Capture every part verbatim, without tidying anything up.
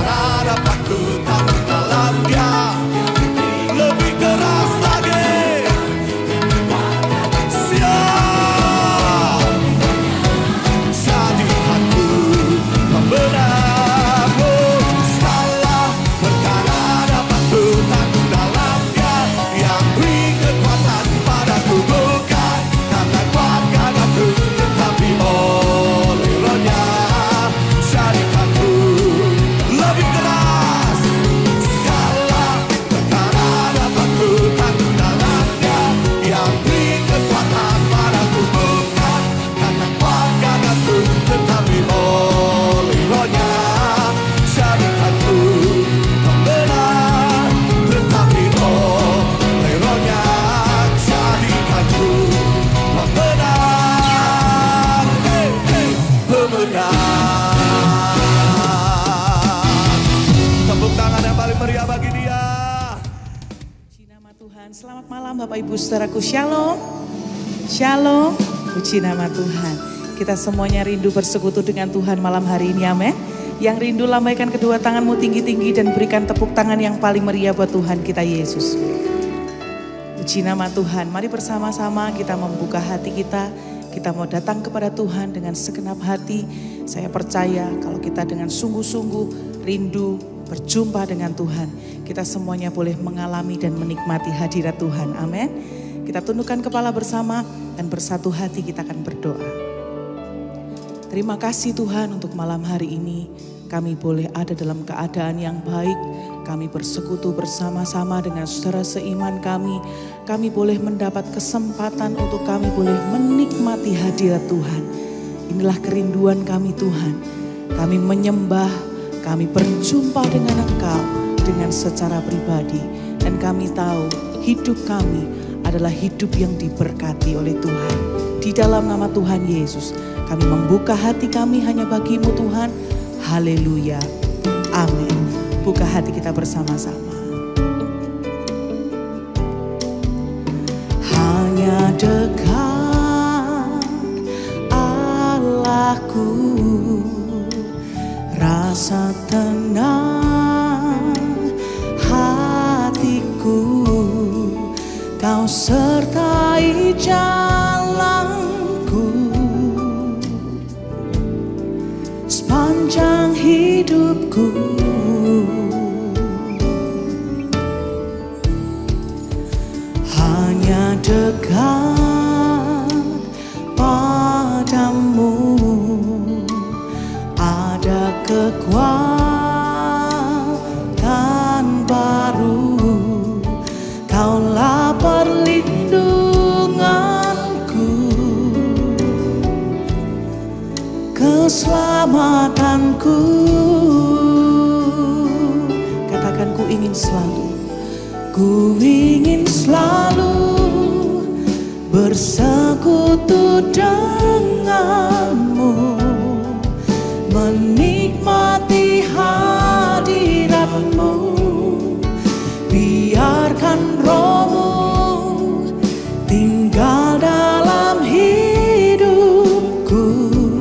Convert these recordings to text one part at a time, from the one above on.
perkara dapat ku tahu dalam Dia. Lebih keras lagi. Siap. Jadikan ku pemenang. Oh, segala perkara dapat ku tahu dalam Dia yang beri kekuatan padaku, bukan karena kuat gagahku, tetapi oleh Roh-Nya. Jadikan ku lebih keras. Segala perkara dapat ku tahu dalam Dia yang beri kekuatan padaku, bukan karena kuat gagahku, tetapi oleh Roh-Nya. Jadikan ku pemenang, tetapi oleh Roh-Nya. Jadikan ku pemenang, hey, hey, pemenang. Tepuk tangan yang paling meriah bagi Dia. Puji nama Tuhan. Selamat malam Bapak Ibu Saudaraku. Shalom. Shalom. Puji nama Tuhan. Kita semuanya rindu bersekutu dengan Tuhan malam hari ini, amin. Yang rindu lambaikan kedua tanganmu tinggi-tinggi dan berikan tepuk tangan yang paling meriah buat Tuhan kita Yesus. Puji nama Tuhan. Mari bersama-sama kita membuka hati kita. Kita mau datang kepada Tuhan dengan segenap hati. Saya percaya kalau kita dengan sungguh-sungguh rindu berjumpa dengan Tuhan, kita semuanya boleh mengalami dan menikmati hadirat Tuhan. Amin. Kita tundukkan kepala bersama dan bersatu hati kita akan berdoa. Terima kasih Tuhan untuk malam hari ini. Kami boleh ada dalam keadaan yang baik. Kami bersekutu bersama-sama dengan saudara seiman kami. Kami boleh mendapat kesempatan untuk kami boleh menikmati hadirat Tuhan. Inilah kerinduan kami Tuhan. Kami menyembah, kami berjumpa dengan Engkau dengan secara pribadi. Dan kami tahu hidup kami adalah hidup yang diberkati oleh Tuhan. Di dalam nama Tuhan Yesus, kami membuka hati kami hanya bagi-Mu Tuhan. Haleluya. Amin. Buka hati kita bersama-sama. Hanya dekat Allahku, rasa tenang hatiku, Kau sertai jalanku sepanjang hidupku. Hanya dekat padamu ada kekuatan baru. Kaulah perlindunganku, keselamatanku. Katakan, ku ingin selalu, ku ingin selalu bersekutu denganmu, menikmati hadiratmu. Biarkan Roh-Mu tinggal dalam hidupku.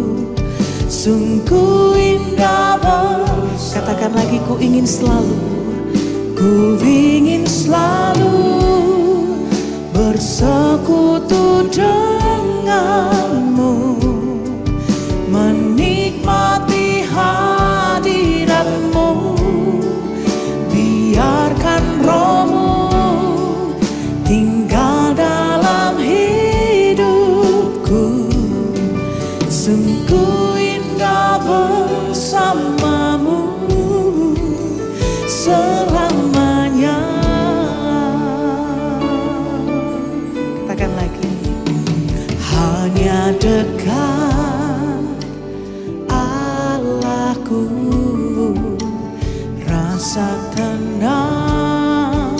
Sungguh indah bersama. Katakan lagi, ku ingin selalu, ku ingin selalu bersekutu denganmu, menikmati hadiratmu. Biarkan Roh-Mu tinggal dalam hidupku. Sungguh indah bersamamu selamanya. Katakan lagi, hanya dekat Allahku, rasa tenang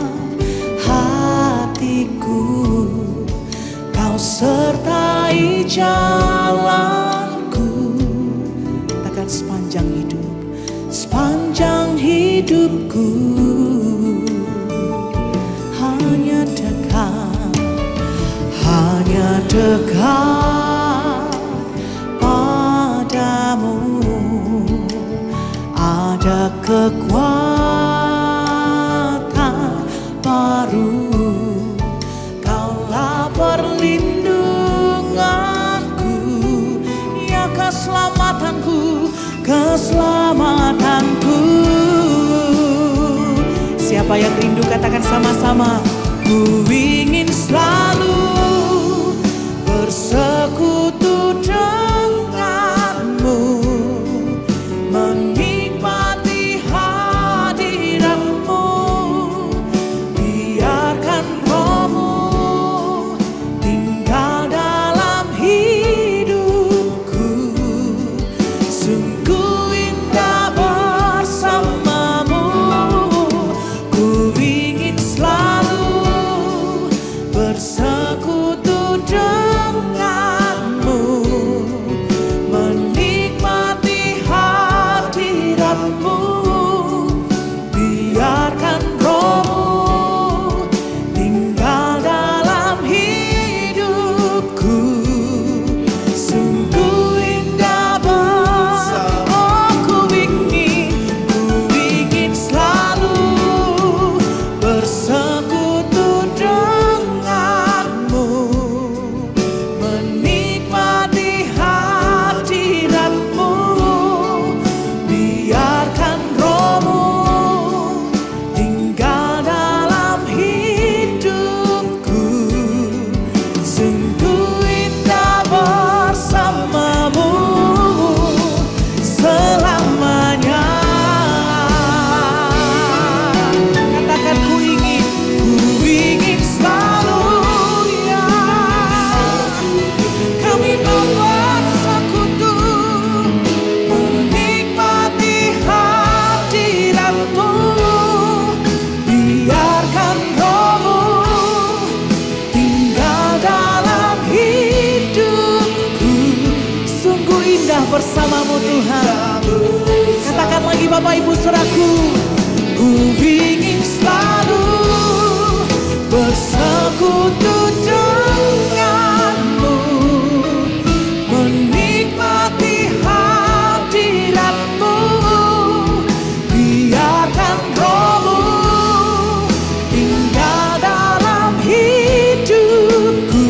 hatiku, Kau sertai jalanku. Katakan, sepanjang hidup, sepanjang hidupku. Hanya dekat, hanya dekat padamu ada kekuatan kekuatan baru. Kaulah perlindunganku, ya keselamatanku, keselamatanku. Siapa yang rindu katakan sama-sama. Ku ingin selalu bersekutu denganmu, menikmati hadiratmu. Biarkan rohmu tinggal dalam hidupku. Sungguh indah bersamamu. Ku ingin selalu bersekutu denganmu, menikmati hadiratmu. Biarkan rohmu tinggal dalam hidupku. Sungguh indah bersamamu. Oh, ku ingin, ku ingin selalu bersekutu denganmu, menikmati hadiratmu. Biarkan rohmu tinggal dalam hidupku. Sungguh indah bersamamu selamanya. Katakan ku ingin, ku ingin selalu, ya kami bersekutu, menikmati hadiratmu. Biarkan rohmu tinggal dalam hidupku. Sungguh indah bersamamu Tuhan. Katakan lagi Bapak Ibu Saudaraku. Ku ingin selalu bersekutu denganmu, menikmati hadiratmu. Biarkan rohmu tinggal dalam hidupku.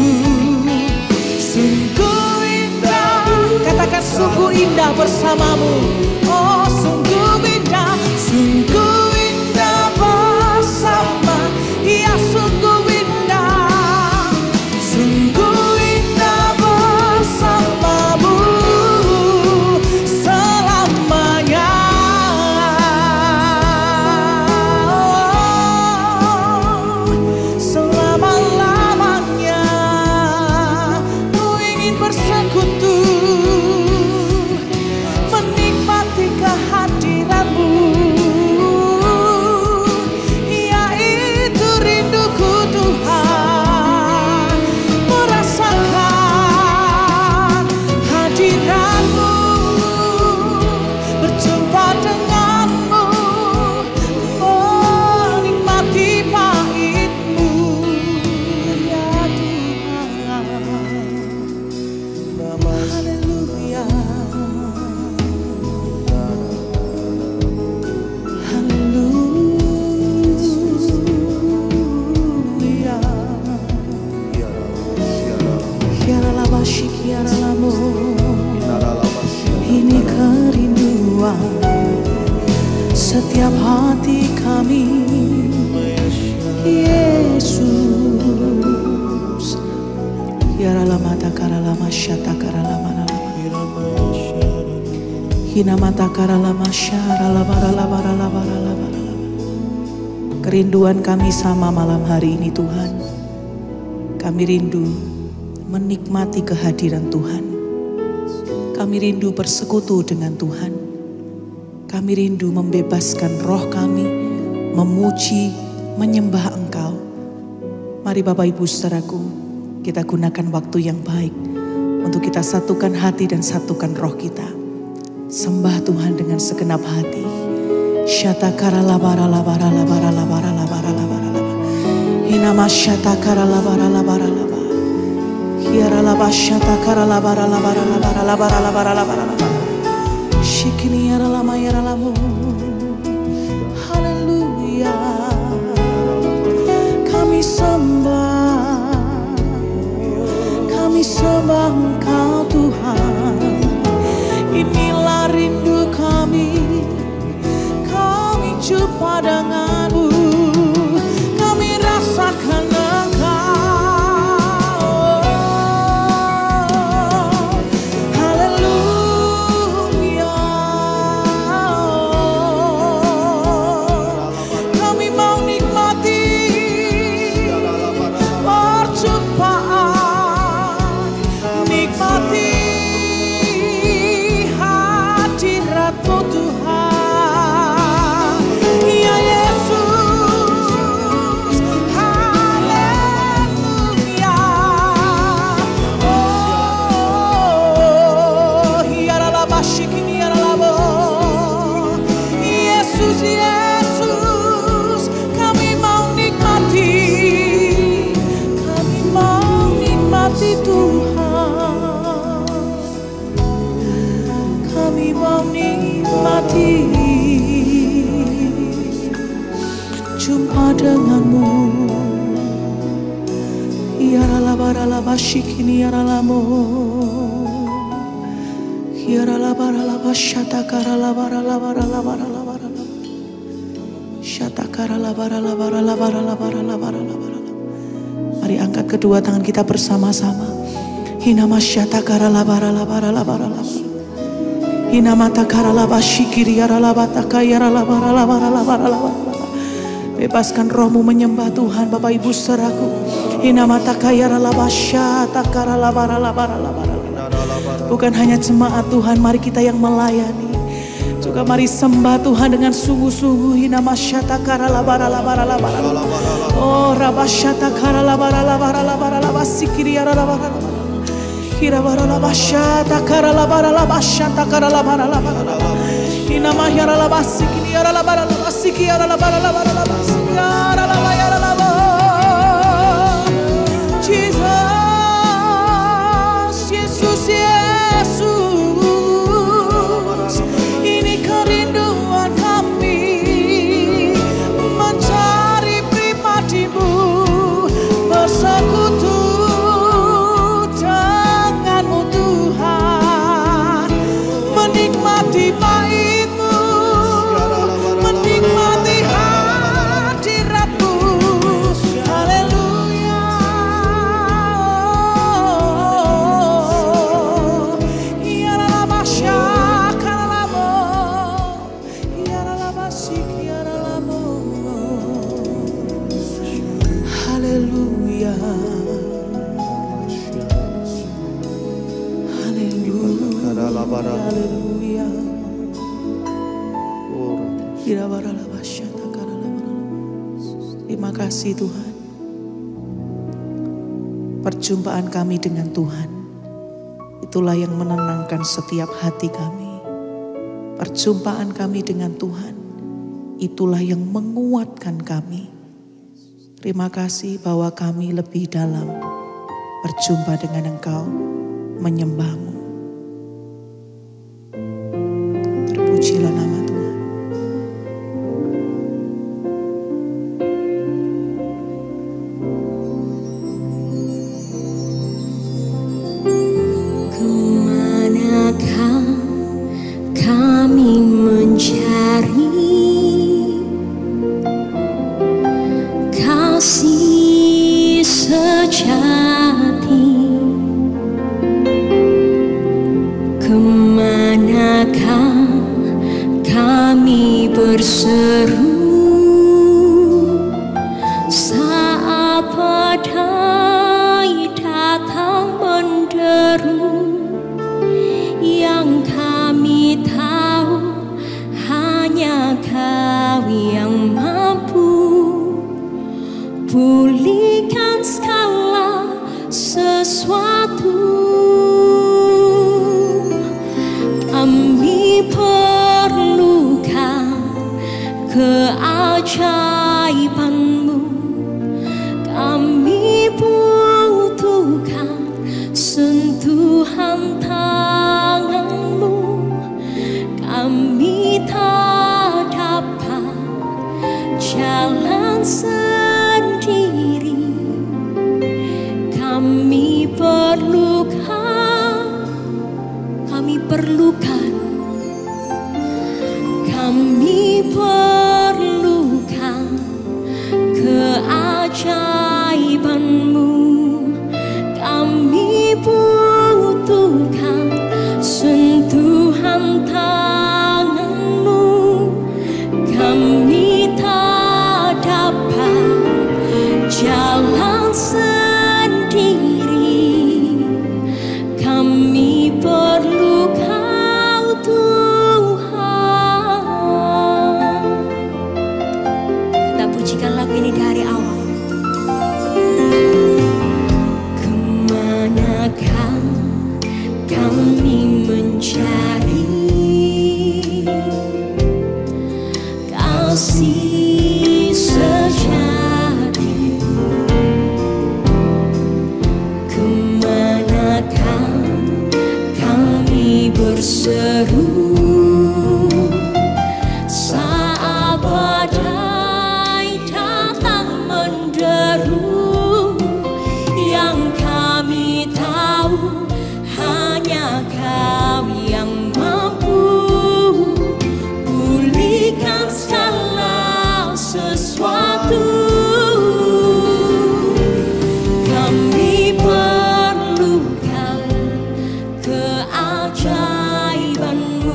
Sungguh indah, katakan sungguh indah bersamamu. Oh, sungguh indah, sungguh indah bersama. Ya, sungguh indah, sungguh indah bersamamu selamanya. Selama-lamanya ku ingin bersekutu, menikmati kehadiranmu. Yaitu rinduku Tuhan, merasakan hadiratmu, berjumpa denganmu, menikmati pahitmu. Ya Tuhan, haleluya, haleluya. Kiara labashi, kiara lamo. Ini kerinduan setiap hati kami, Yesus. Kiara lama takara lama syata kara lama lama. Hina mata kara lama syara labara labara labara labara. Kerinduan kami sama malam hari ini Tuhan. Kami rindu menikmati kehadiran Tuhan. Kami rindu bersekutu dengan Tuhan. Kami rindu membebaskan roh kami, memuji, menyembah Engkau. Mari Bapak Ibu Saudaraku, kita gunakan waktu yang baik untuk kita satukan hati dan satukan roh kita. Sembah Tuhan dengan segenap hati. Syata kara labara labara labara labara labara labara labara. Hinama syata kara labara labara labara. Hiara laba syata kara labara labara labara labara labara labara labara. Shikini yara lama yara lamu. haleluya. Kami sembah, kami sembah Engkau Tuhan. Inilah rindu kami, kami jumpa denganmu, kami rasakan jumpa denganmu. Yarala barala bashikini yarala mo. Yarala barala bashata karala barala barala barala barala. Shata karala barala barala barala barala barala barala. Mari angkat kedua tangan kita bersama-sama. Hinama shata karala barala barala barala. Hinamata karala bashikiri yarala bataka yarala barala barala barala barala. Bebaskan rohmu menyembah Tuhan Bapak Ibu saudaraku. Hinamata kayara labasya takara labara labara labara. Bukan hanya jemaat Tuhan, mari kita yang melayani. Juga mari sembah Tuhan dengan sungguh-sungguh. Hinamasya takara labara labara labara. Oh rabasya takara labara labara labara labasikiri yara labara labara. Hirabara labasya takara labara labasya takara labara labara labara. Hinama yara labasikiri yara labara labasiki yara labara labara labara. Yara labara yara labara. Jesus, Yesus, Yesus, ini kerinduan kami mencari pribadi-Mu, bersekutu denganmu Tuhan, menikmati bait-Mu, menikmati hadirat-Mu. Haleluya. Haleluya. Haleluya. Terima kasih Tuhan. Perjumpaan kami dengan Tuhan, itulah yang menenangkan setiap hati kami. Perjumpaan kami dengan Tuhan, itulah yang menguatkan kami. Terima kasih bahwa kami lebih dalam berjumpa dengan Engkau, menyembah-Mu. Terpujilah nama Tuhan. Kemanakah kami mencari kasih sejati? Kemanakah kami berseru saat badai datang menderu? Yang kami tahu hanya Kau yang mampu pulihkan segala seru saat badai datang menderu, yang kami tahu hanya Kau yang mampu pulihkan segala sesuatu. Kami perlukan keajaiban-Mu,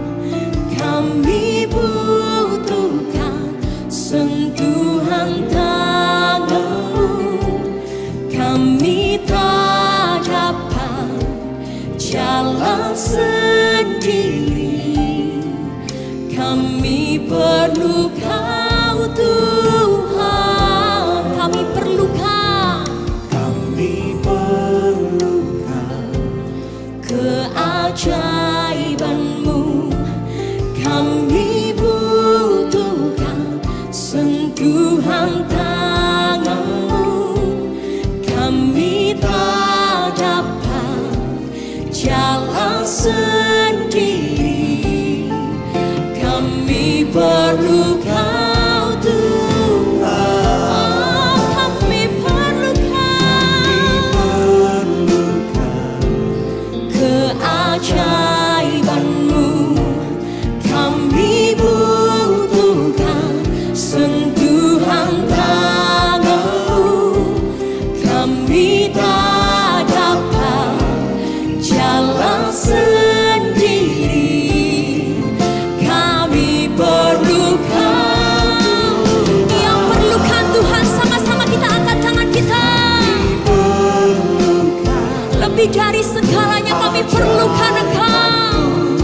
kami butuhkan sentuhan tangan-Mu, kami tak dapat jalan sendiri, kami perlu Kau Tuhan, kami perlukan, kami perlukan keajaiban-Mu, kami butuhkan sentuhan tangan-Mu, kami tak dapat jalan sendiri, kami perlu Kau Tuhan. Oh, kami perlukan keajaiban-Mu, kami butuhkan sentuhan tangan-Mu, kami tak dapat jalan sendiri, kami perlu Kau. Yang perlukan Tuhan, sama-sama kita angkat tangan kita. Lebih dari segalanya kami perlukan Engkau.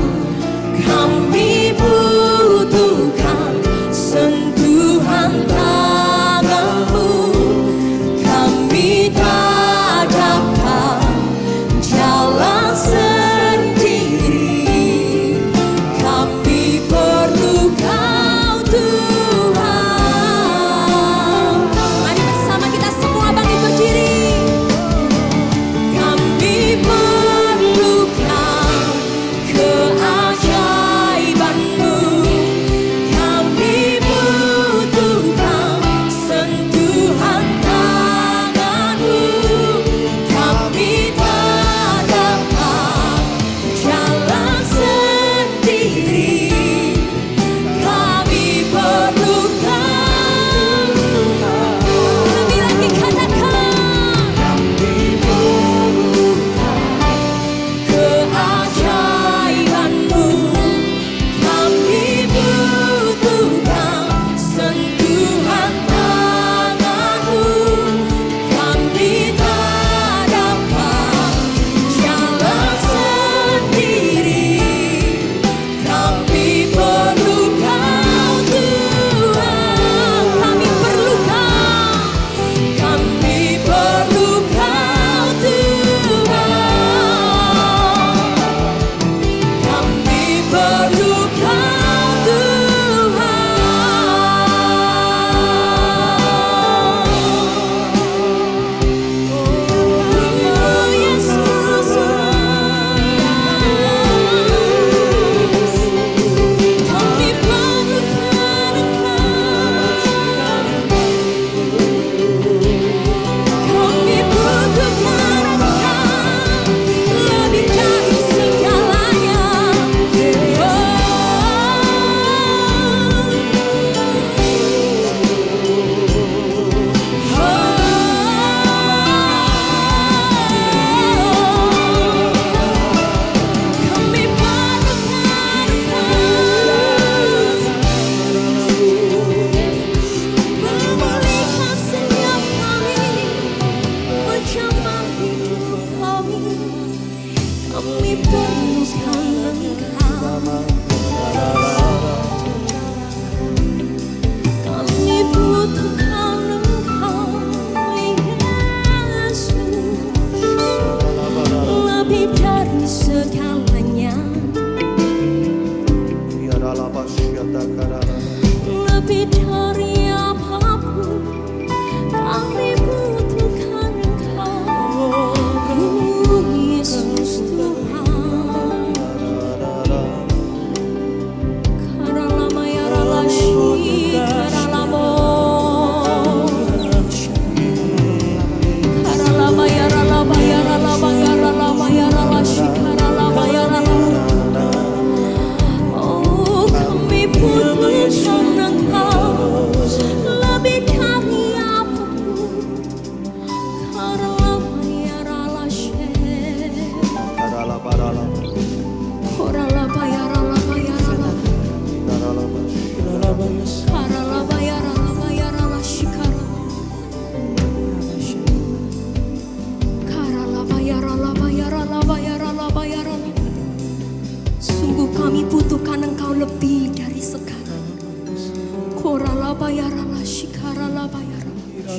Kami butuhkan sentuhan tangan-Mu, kami tak dapat jalan sendiri, kami perlu Kau Tuhan. Mari bersama kita semua bangkit berdiri. Kami perlukan keajaiban-Mu, kami butuhkan sentuhan tangan-Mu, kami tak dapat jalan sendiri, kami perlu Kau. Lebih lagi katakan, keajaiban-Mu, kami butuhkan sentuhan tangan-Mu, kami tak dapat jalan sendiri, kami perlu Kau Tuhan. Kami perlu Kau, kami perlu Kau Tuhan, kami perlu Kau Tuhan. Oh Yesus, kami perlukan Engkau, kami butuhkan Engkau lebih dari segalanya. Kami perlukan Engkau, pulihkan setiap kami, menjamah hidup kami, kami perlukan Engkau, kami butuhkan Engkau, Yesus, lebih dari segalanya, lebih dari apapun, kami butuhkan Engkau, Yesus Tuhan. lebih dari segalanya. Koralabayarala shikaralabayara.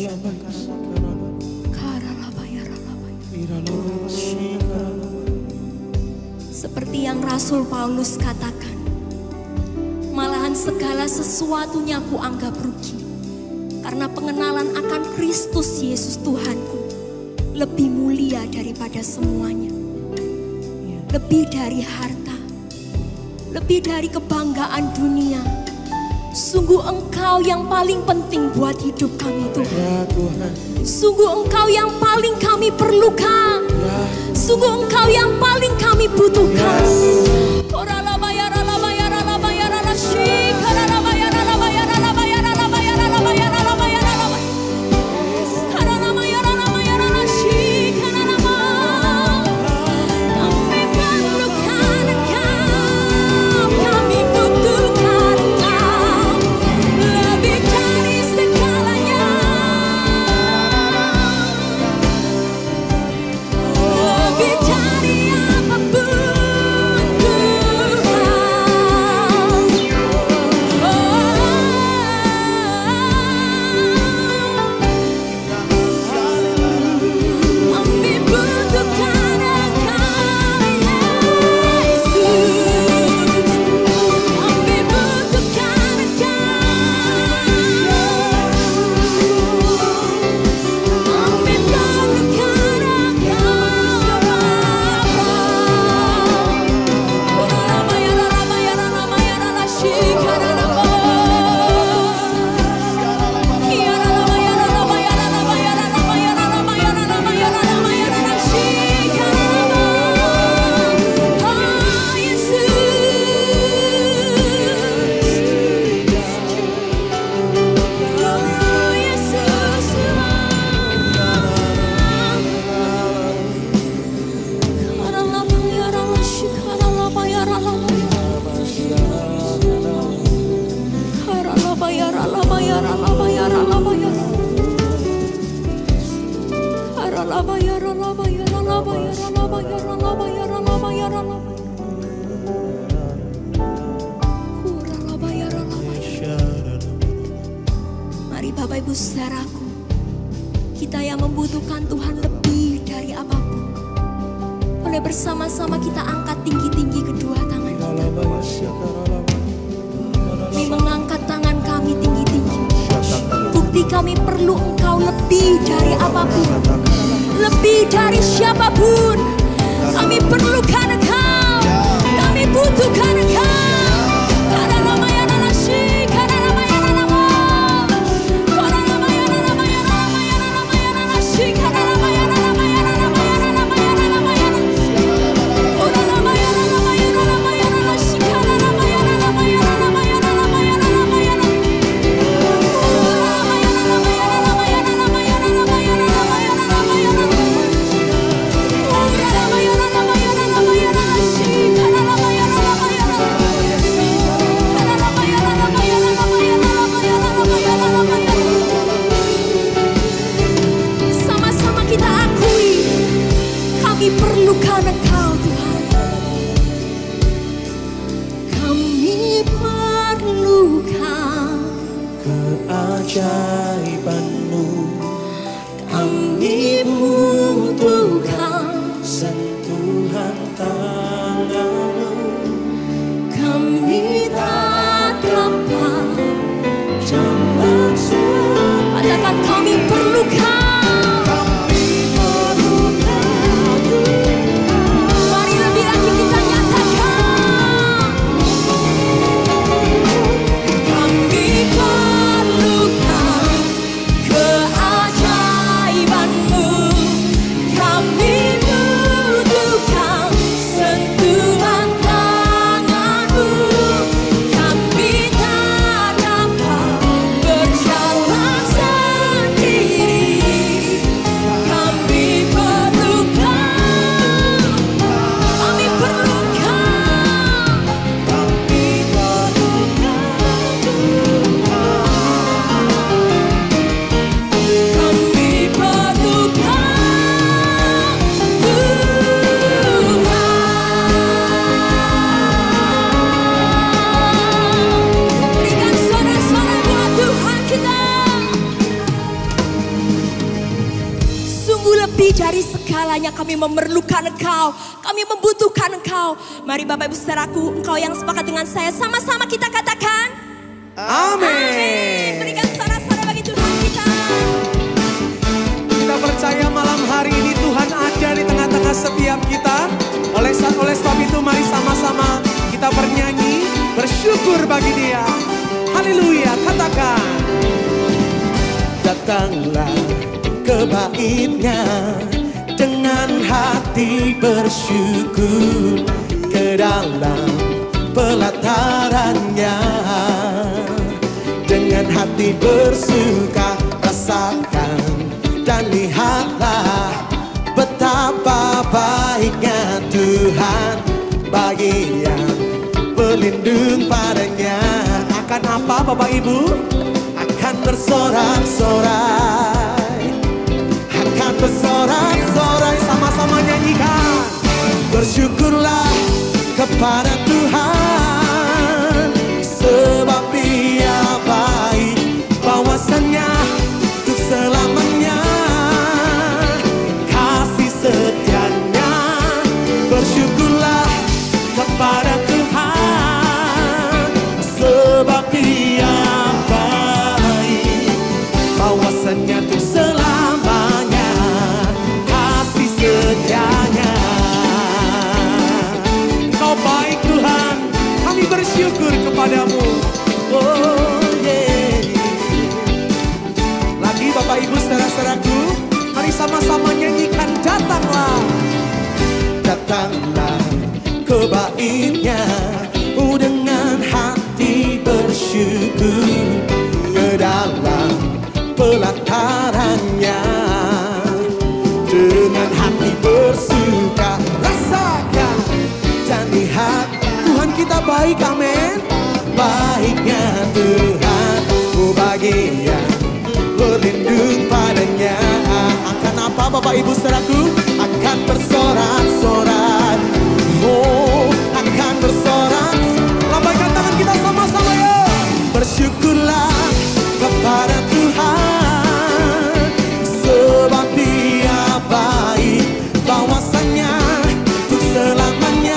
Karalabayaralabayara. Seperti yang Rasul Paulus katakan, malahan segala sesuatunya aku anggap rugi, karena pengenalan akan Kristus Yesus Tuhanku lebih mulia daripada semuanya. Lebih dari harta, lebih dari kebanggaan dunia. Sungguh Engkau yang paling penting buat hidup kami Tuhan. Sungguh Engkau yang paling kami perlukan. Sungguh Engkau yang paling kami butuhkan. Mari Bapak Ibu saudaraku, kita yang membutuhkan Tuhan lebih dari apapun, boleh bersama-sama kita angkat tinggi-tinggi kedua tangan kita. Kami mengangkat tangan kami tinggi-tinggi. Bukti kami perlu Engkau lebih dari apapun, lebih dari siapapun. Kami perlukan Engkau, kami butuhkan Engkau. lebih dari segalanya kami memerlukan Engkau. Kami membutuhkan Engkau. Mari Bapak Ibu Saudaraku, Engkau yang sepakat dengan saya, sama-sama kita katakan Amin. Amin. Berikan sorak-sorai bagi Tuhan kita. Kita percaya malam hari ini Tuhan ada di tengah-tengah setiap kita. Oleh, oleh sebab itu mari sama-sama kita bernyanyi, bersyukur bagi Dia. Haleluya, katakan. Datanglah ke bait-Nya dengan hati bersyukur, ke dalam pelataran-Nya dengan hati bersuka, rasakan dan lihatlah betapa baiknya Tuhan bagi yang berlindung padanya. Akan apa Bapak Ibu? Akan bersorak-sorai, akan bersorak-sorai, sama-sama nyanyikan. Bersyukurlah kepada Tuhan, sebab Dia baik, bahwasannya untuk selamanya kasih setianya. Bersyukurlah kepada Tuhan, sebab Dia baik, bahwasannya untuk selamanya kasih setianya. Engkau baik Tuhan, kami bersyukur kepadamu. Oh yeah. Lagi Bapak Ibu saudara-saudaraku, mari sama-sama nyanyikan datanglah. Datanglah ke bait-Nya oh, dengan hati bersyukur, ke dalam pelataran-Nya dengan hati bersuka, rasakan dan lihat Tuhan kita baik, amin. Baiknya Tuhan oh, bagi yang berlindung padanya. Akan apa Bapak Ibu saudaraku? Akan bersorak-sorai, oh akan bersorak. Lambaikan tangan kita sama-sama ya. Bersyukurlah kepada Tuhan, sebab Dia baik, bahwasannya untuk selamanya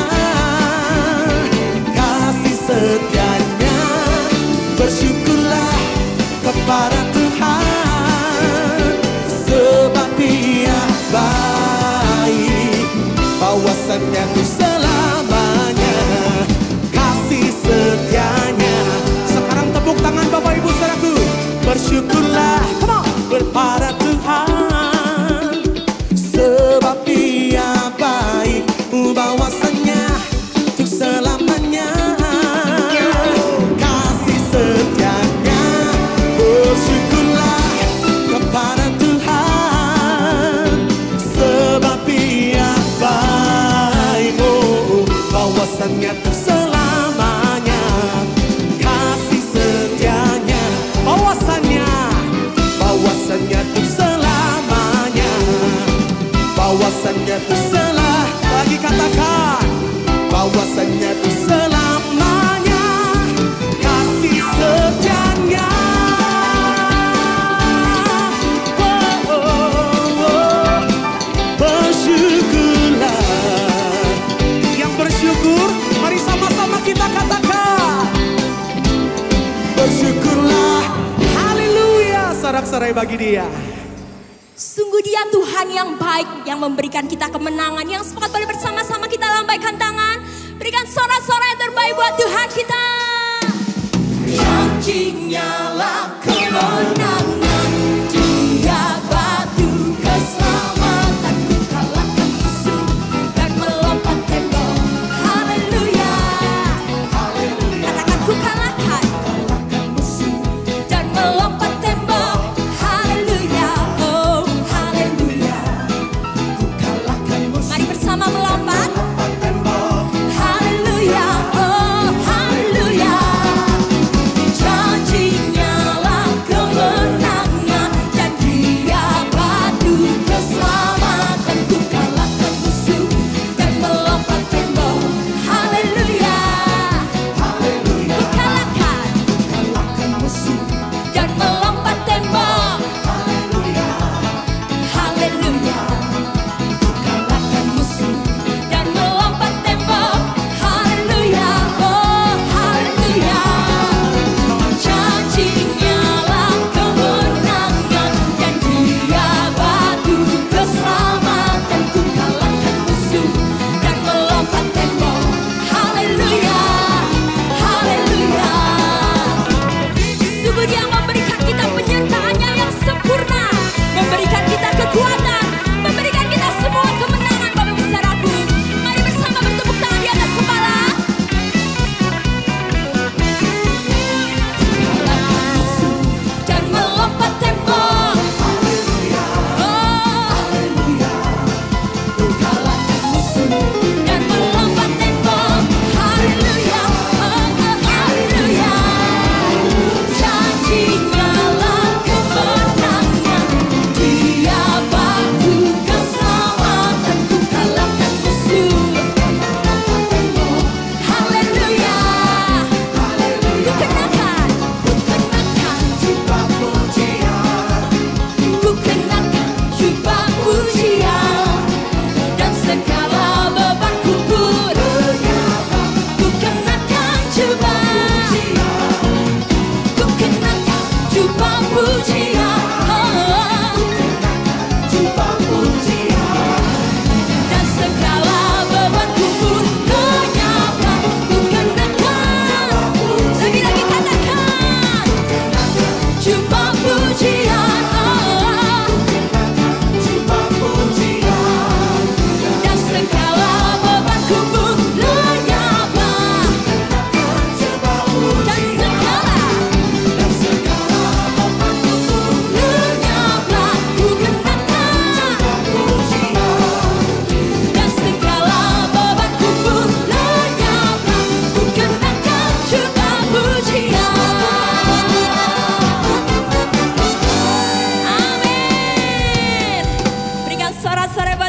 kasih setianya. Bersyukurlah kepada Tuhan, sebab Dia baik, bahwasannya untuk selamanya kasih setianya. Sekarang tepuk tangan Bapak Ibu saudaraku. Bersyukurlah kepada Tuhan, sebab Dia baik, bahwasannya untuk selamanya kasih setianya. Bersyukurlah kepada Tuhan, sebab Dia baik, oh, bahwasannya untuk selamanya kasih setianya. Bahwasannya, bahwasannya untuk selamanya, bahwasannya untuk selamanya. Lagi katakan, Bahwasannya untuk selamanya kasih setianya. Oh, oh, oh. Bersyukurlah. yang bersyukur, mari sama-sama kita katakan. Bersyukurlah. Haleluya, sorak-sorai bagi Dia. Sungguh Dia Tuhan yang baik, yang memberikan kita kemenangan. Yang sepakat boleh bersama-sama kita lambaikan tangan, berikan sorak-sorai yang terbaik buat Tuhan kita. Janji-Nya lah kemenangan, Dia batu keselamatanku, kalahkan musuh dan melompat tembok. Haleluya, katakan ku kalahkan musuh dan melompat tembok. Haleluya, oh haleluya, ku kalahkan musuh. Mari bersama melompat. Haleluya, oh haleluya. Janji-Nya lah kemenangan.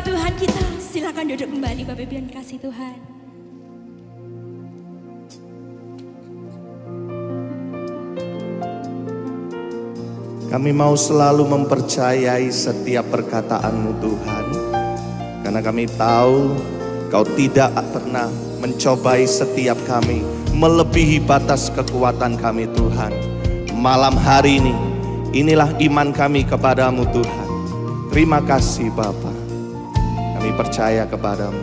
Tuhan kita. Silakan duduk kembali Bapak Ibu yang kasih Tuhan. Kami mau selalu mempercayai setiap perkataan-Mu Tuhan. Karena kami tahu Kau tidak pernah mencobai setiap kami, melebihi batas kekuatan kami Tuhan. Malam hari ini, inilah iman kami kepadamu Tuhan. Terima kasih Bapa. Kami percaya kepadamu.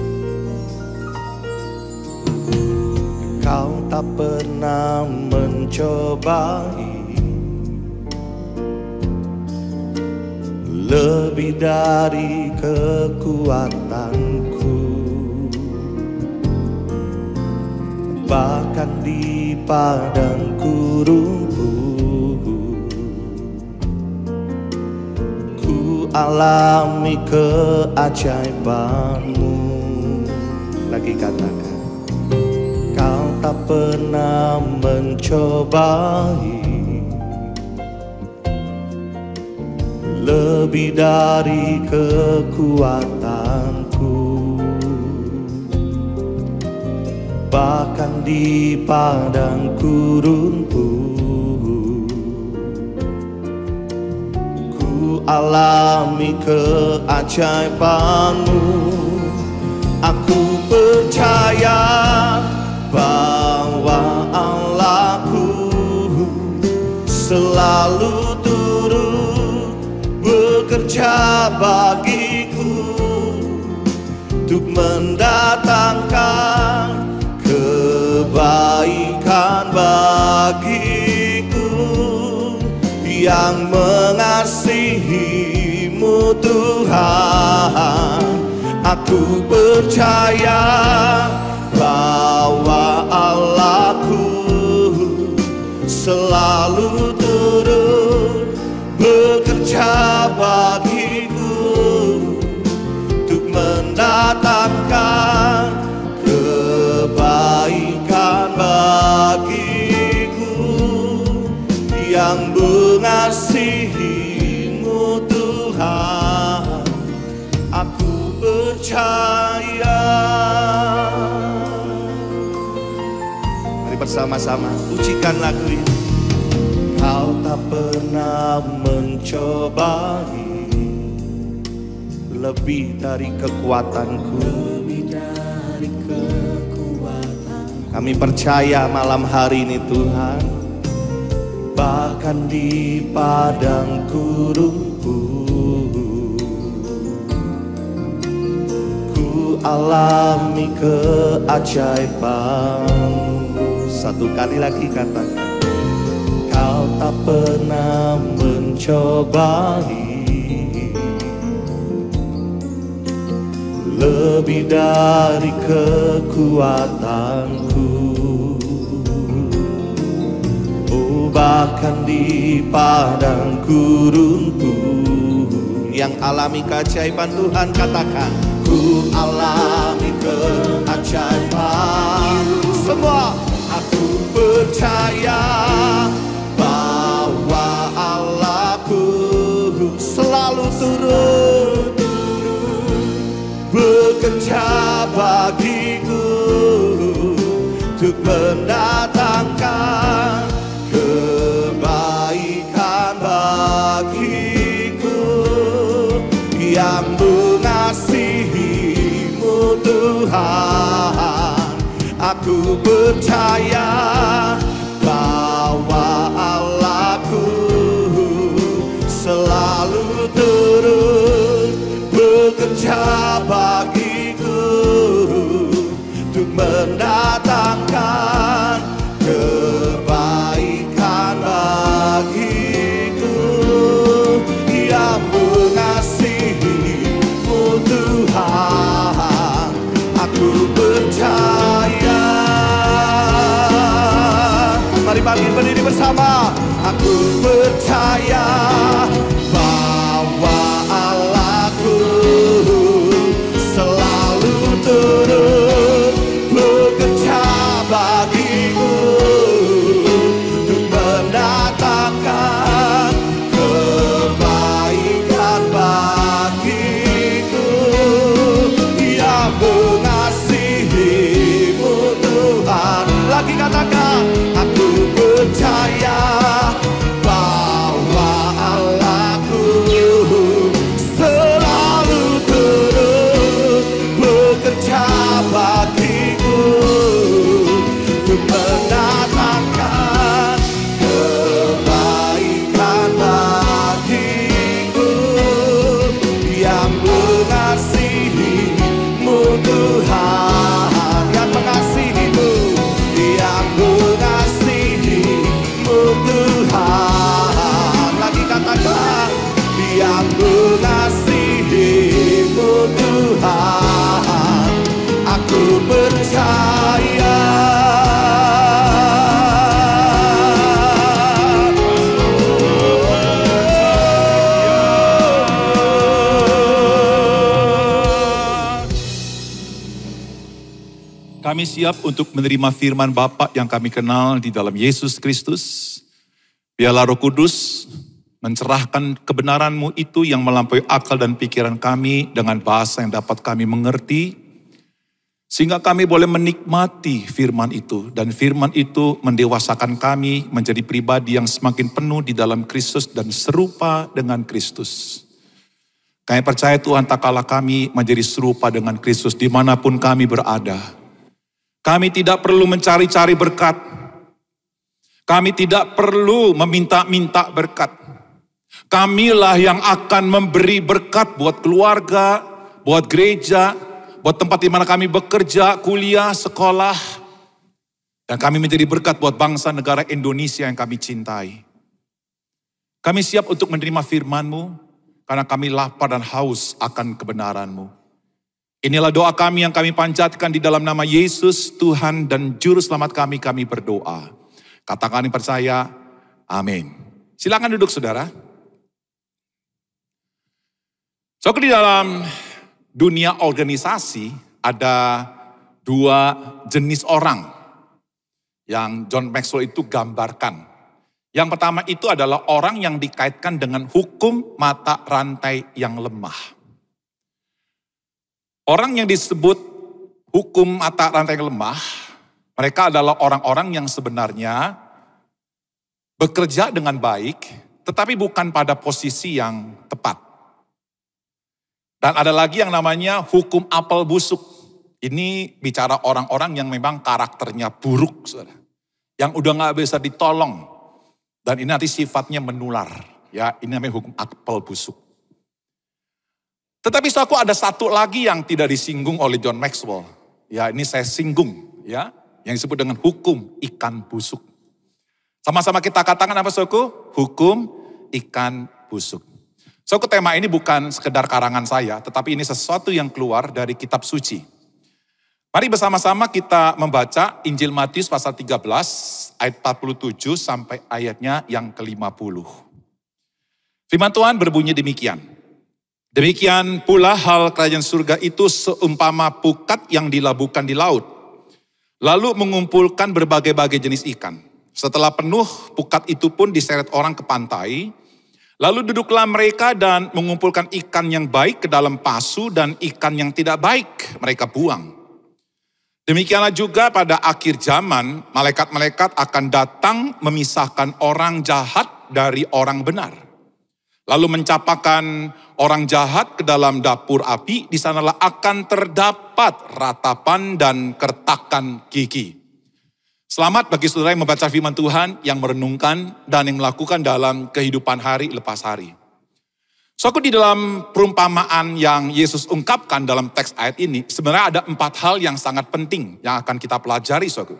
Kau tak pernah mencobai lebih dari kekuatanku, bahkan di padang gurun ku alami keajaiban-Mu. Lagi katakan, Kau tak pernah mencobai lebih dari kekuatanku, bahkan di padang gurun ku alami keajaiban-Mu. Aku percaya bahwa Allah-Ku selalu bekerja bagiku untuk mendatangkan kebaikan bagiku. Yang mengasihi-Mu Tuhan, aku percaya bahwa Allah-Ku selalu turut bekerja bagiku untuk mendatangkan kebaikan bagiku. Yang mengasihi-Mu Tuhan, aku percaya. Mari bersama-sama pujikan lagu ini. Kau tak pernah mencobai lebih dari kekuatanku, lebih dari kekuatan. Kami percaya malam hari ini Tuhan, bahkan di padang gurun ku alami keajaiban. Satu kali lagi katakan, Kau tak pernah mencobai lebih dari kekuatanku, oh bahkan di padang gurunku. Yang alami keajaiban Tuhan katakan, ku alami keajaiban. Semua aku percaya bahwa Allah-Ku selalu turut bekerja bagiku untuk mendatangkan kebaikan bagiku. Yang mengasihi-Mu Tuhan, aku percaya bahwa Allah-Ku selalu turut bekerja bagiku untuk mendatangkan kebaikan bagiku. Yang mengasihi-Mu Tuhan, aku percaya. Mari bangkit berdiri bersama. Aku percaya bahwa Allah-Ku selalu turut bekerja bagiku untuk mendatangkan kebaikan bagiku. Kami siap untuk menerima firman Bapa yang kami kenal di dalam Yesus Kristus. Biarlah Roh Kudus mencerahkan kebenaran-Mu itu yang melampaui akal dan pikiran kami dengan bahasa yang dapat kami mengerti. Sehingga kami boleh menikmati firman itu. Dan firman itu mendewasakan kami menjadi pribadi yang semakin penuh di dalam Kristus dan serupa dengan Kristus. Kami percaya Tuhan tak kalah kami menjadi serupa dengan Kristus dimanapun kami berada. Kami tidak perlu mencari-cari berkat. Kami tidak perlu meminta-minta berkat. Kamilah yang akan memberi berkat buat keluarga, buat gereja, buat tempat di mana kami bekerja, kuliah, sekolah. Dan kami menjadi berkat buat bangsa negara Indonesia yang kami cintai. Kami siap untuk menerima firman-Mu, karena kami lapar dan haus akan kebenaran-Mu. Inilah doa kami yang kami panjatkan di dalam nama Yesus, Tuhan dan Juru Selamat kami, kami berdoa. Katakan yang percaya, amin. Silakan duduk saudara. So, di dalam dunia organisasi ada dua jenis orang yang John Maxwell itu gambarkan. Yang pertama itu adalah orang yang dikaitkan dengan hukum mata rantai yang lemah. Orang yang disebut hukum mata rantai yang lemah, mereka adalah orang-orang yang sebenarnya bekerja dengan baik, tetapi bukan pada posisi yang tepat. Dan ada lagi yang namanya hukum apel busuk. Ini bicara orang-orang yang memang karakternya buruk, saudara. Yang udah gak bisa ditolong. Dan ini nanti sifatnya menular. Ya, ini namanya hukum apel busuk. Tetapi saudaraku ada satu lagi yang tidak disinggung oleh John Maxwell. Ya, ini saya singgung, ya, yang disebut dengan hukum ikan busuk. Sama-sama kita katakan apa saudaraku? Hukum ikan busuk. Saudaraku, tema ini bukan sekedar karangan saya, tetapi ini sesuatu yang keluar dari kitab suci. Mari bersama-sama kita membaca Injil Matius pasal tiga belas ayat empat puluh tujuh sampai ayatnya yang ke lima puluh. Firman Tuhan berbunyi demikian. Demikian pula hal kerajaan surga itu seumpama pukat yang dilabuhkan di laut. Lalu mengumpulkan berbagai-bagai jenis ikan. Setelah penuh, pukat itu pun diseret orang ke pantai. Lalu duduklah mereka dan mengumpulkan ikan yang baik ke dalam pasu dan ikan yang tidak baik mereka buang. Demikianlah juga pada akhir zaman, malaikat-malaikat akan datang memisahkan orang jahat dari orang benar. Lalu mencapakan orang jahat ke dalam dapur api, di sanalah akan terdapat ratapan dan kertakan gigi. Selamat bagi saudara yang membaca firman Tuhan, yang merenungkan dan yang melakukan dalam kehidupan hari lepas hari. Saudara, di dalam perumpamaan yang Yesus ungkapkan dalam teks ayat ini, sebenarnya ada empat hal yang sangat penting yang akan kita pelajari, saudara.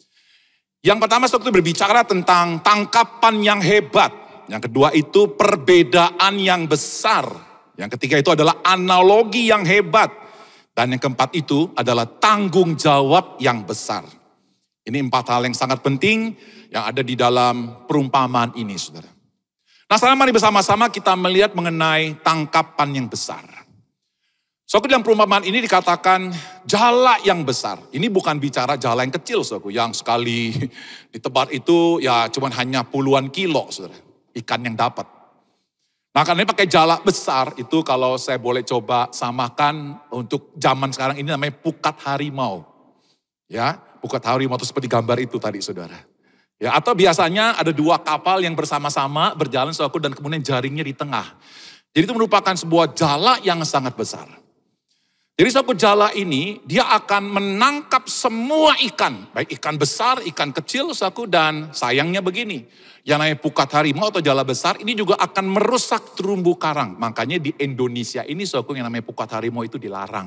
Yang pertama, saudara, berbicara tentang tangkapan yang hebat. Yang kedua itu perbedaan yang besar. Yang ketiga itu adalah analogi yang hebat. Dan yang keempat itu adalah tanggung jawab yang besar. Ini empat hal yang sangat penting yang ada di dalam perumpamaan ini, saudara. Nah, sekarang mari bersama-sama kita melihat mengenai tangkapan yang besar. Saudara, dalam perumpamaan ini dikatakan jala yang besar. Ini bukan bicara jala yang kecil, saudara, yang sekali ditebar itu ya cuman hanya puluhan kilo, saudara. Ikan yang dapat. Nah, karena ini pakai jala besar, itu kalau saya boleh coba samakan untuk zaman sekarang ini namanya pukat harimau. Ya, pukat harimau itu seperti gambar itu tadi, saudara. Ya, atau biasanya ada dua kapal yang bersama-sama berjalan saudaraku dan kemudian jaringnya di tengah. Jadi itu merupakan sebuah jala yang sangat besar. Jadi saudaraku, jala ini dia akan menangkap semua ikan, baik ikan besar, ikan kecil saudaraku, dan sayangnya begini. Yang namanya pukat harimau atau jala besar ini juga akan merusak terumbu karang. Makanya di Indonesia ini saudaraku yang namanya pukat harimau itu dilarang.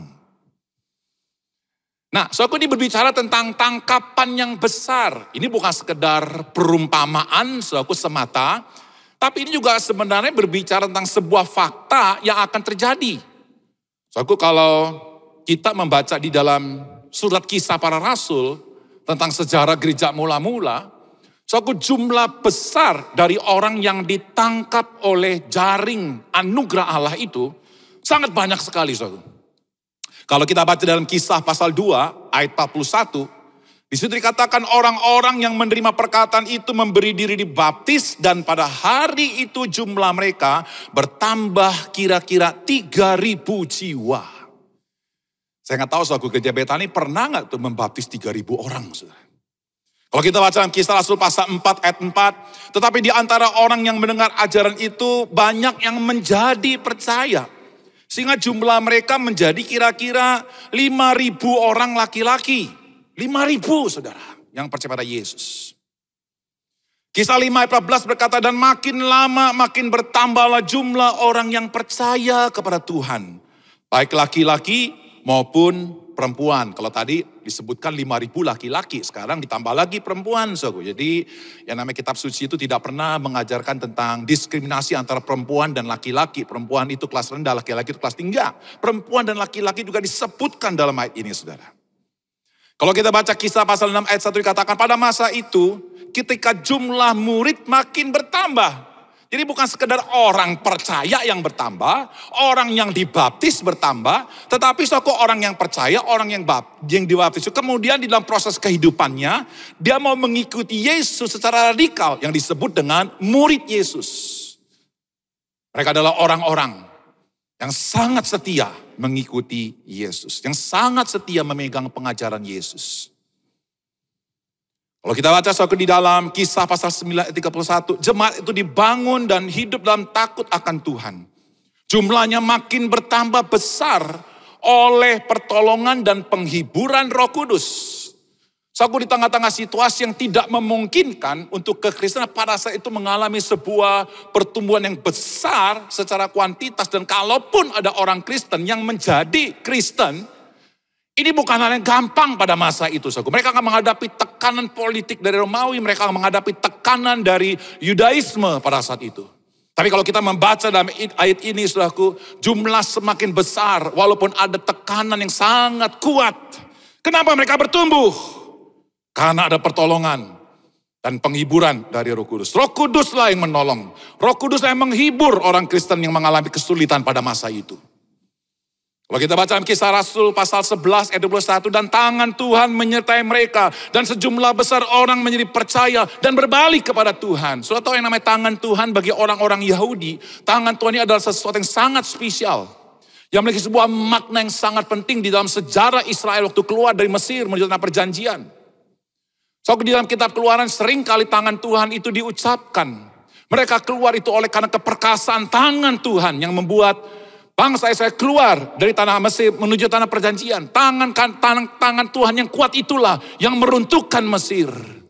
Nah, saudaraku, ini berbicara tentang tangkapan yang besar. Ini bukan sekedar perumpamaan saudaraku semata, tapi ini juga sebenarnya berbicara tentang sebuah fakta yang akan terjadi. Saudaraku, kalau kita membaca di dalam surat Kisah Para Rasul tentang sejarah gereja mula-mula, saudaraku, jumlah besar dari orang yang ditangkap oleh jaring anugerah Allah itu sangat banyak sekali, saudaraku. Kalau kita baca dalam Kisah pasal dua ayat empat puluh satu. Di situ dikatakan orang-orang yang menerima perkataan itu memberi diri dibaptis dan pada hari itu jumlah mereka bertambah kira-kira tiga ribu jiwa. Saya nggak tahu suatu gereja Betani pernah nggak tuh membaptis tiga ribu orang. Saudara. Kalau kita baca dalam Kisah Rasul pasal empat ayat empat, tetapi di antara orang yang mendengar ajaran itu banyak yang menjadi percaya. Sehingga jumlah mereka menjadi kira-kira lima ribu orang laki-laki. lima ribu saudara yang percaya pada Yesus. Kisah lima ayat empat belas berkata, dan makin lama makin bertambahlah jumlah orang yang percaya kepada Tuhan. Baik laki-laki maupun perempuan. Kalau tadi disebutkan lima ribu laki-laki, sekarang ditambah lagi perempuan. So. Jadi yang namanya kitab suci itu tidak pernah mengajarkan tentang diskriminasi antara perempuan dan laki-laki. Perempuan itu kelas rendah, laki-laki itu kelas tinggi. Perempuan dan laki-laki juga disebutkan dalam ayat ini saudara. Kalau kita baca Kisah pasal enam ayat satu dikatakan pada masa itu ketika jumlah murid makin bertambah. Jadi bukan sekedar orang percaya yang bertambah, orang yang dibaptis bertambah, tetapi suatu orang yang percaya, orang yang, bap, yang dibaptis. Kemudian di dalam proses kehidupannya, dia mau mengikuti Yesus secara radikal yang disebut dengan murid Yesus. Mereka adalah orang-orang yang sangat setia mengikuti Yesus. Yang sangat setia memegang pengajaran Yesus. Kalau kita baca suatu di dalam Kisah pasal sembilan ayat tiga puluh satu. Jemaat itu dibangun dan hidup dalam takut akan Tuhan. Jumlahnya makin bertambah besar oleh pertolongan dan penghiburan Roh Kudus. Suatu di tengah-tengah situasi yang tidak memungkinkan untuk kekristenan pada saat itu mengalami sebuah pertumbuhan yang besar secara kuantitas. Dan kalaupun ada orang Kristen yang menjadi Kristen, ini bukan hal yang gampang pada masa itu. Saudara. Mereka akan menghadapi tekanan politik dari Romawi, mereka akan menghadapi tekanan dari Yudaisme pada saat itu. Tapi kalau kita membaca dalam ayat ini, saudaraku, jumlah semakin besar walaupun ada tekanan yang sangat kuat. Kenapa mereka bertumbuh? Karena ada pertolongan dan penghiburan dari Roh Kudus. Roh Kuduslah yang menolong. Roh Kuduslah yang menghibur orang Kristen yang mengalami kesulitan pada masa itu. Kalau kita baca Kisah Rasul pasal sebelas ayat dua puluh satu. Dan tangan Tuhan menyertai mereka. Dan sejumlah besar orang menjadi percaya dan berbalik kepada Tuhan. Sudah tahu yang namanya tangan Tuhan bagi orang-orang Yahudi. Tangan Tuhan ini adalah sesuatu yang sangat spesial. Yang memiliki sebuah makna yang sangat penting di dalam sejarah Israel waktu keluar dari Mesir menuju tanah perjanjian. So di dalam kitab Keluaran sering kali tangan Tuhan itu diucapkan. Mereka keluar itu oleh karena keperkasaan tangan Tuhan yang membuat bangsa Israel keluar dari tanah Mesir menuju tanah perjanjian. Tangan, tangan, tangan Tuhan yang kuat itulah yang meruntuhkan Mesir.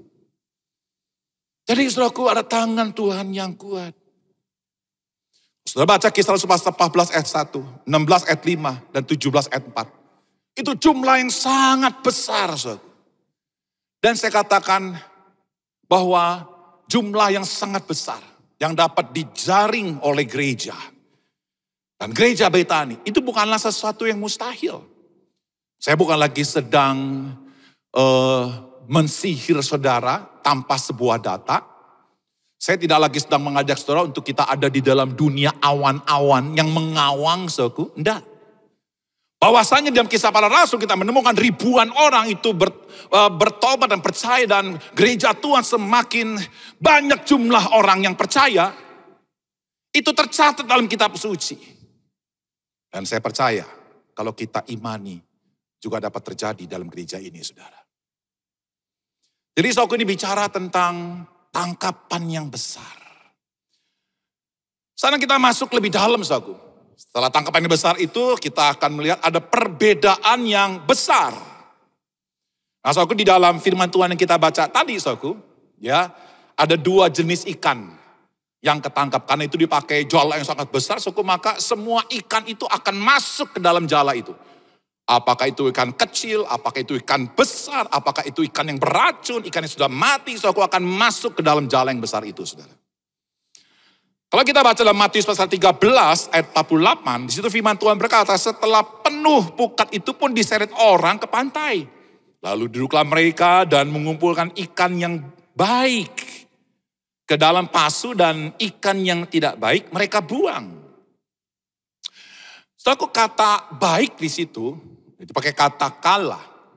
Jadi saudaraku ada tangan Tuhan yang kuat. Saudara baca Kisah Rasul pasal empat belas ayat satu, enam belas ayat lima, dan tujuh belas ayat empat. Itu jumlah yang sangat besar saudara. Dan saya katakan bahwa jumlah yang sangat besar yang dapat dijaring oleh gereja. Dan gereja Betani itu bukanlah sesuatu yang mustahil. Saya bukan lagi sedang uh, mensihir saudara tanpa sebuah data. Saya tidak lagi sedang mengajak saudara untuk kita ada di dalam dunia awan-awan yang mengawang saudaraku. Enggak. Bahwasanya dalam Kisah Para Rasul kita menemukan ribuan orang itu ber, uh, bertobat dan percaya. Dan gereja Tuhan semakin banyak jumlah orang yang percaya. Itu tercatat dalam kitab suci. Dan saya percaya kalau kita imani juga dapat terjadi dalam gereja ini saudara. Jadi saudara ini bicara tentang tangkapan yang besar. Sekarang kita masuk lebih dalam saudara. Setelah tangkapan yang besar itu kita akan melihat ada perbedaan yang besar. Nah saudara di dalam firman Tuhan yang kita baca tadi saudara, ya ada dua jenis ikan yang ketangkap. Karena itu dipakai jala yang sangat besar, saudara, maka semua ikan itu akan masuk ke dalam jala itu. Apakah itu ikan kecil, apakah itu ikan besar, apakah itu ikan yang beracun, ikan yang sudah mati, saudara akan masuk ke dalam jala yang besar itu saudara. Kalau kita baca dalam Matius pasal tiga belas ayat empat puluh delapan, di situ firman Tuhan berkata, setelah penuh pukat itu pun diseret orang ke pantai. Lalu duduklah mereka dan mengumpulkan ikan yang baik ke dalam pasu dan ikan yang tidak baik mereka buang. Setelah kata baik di situ, itu pakai kata kala.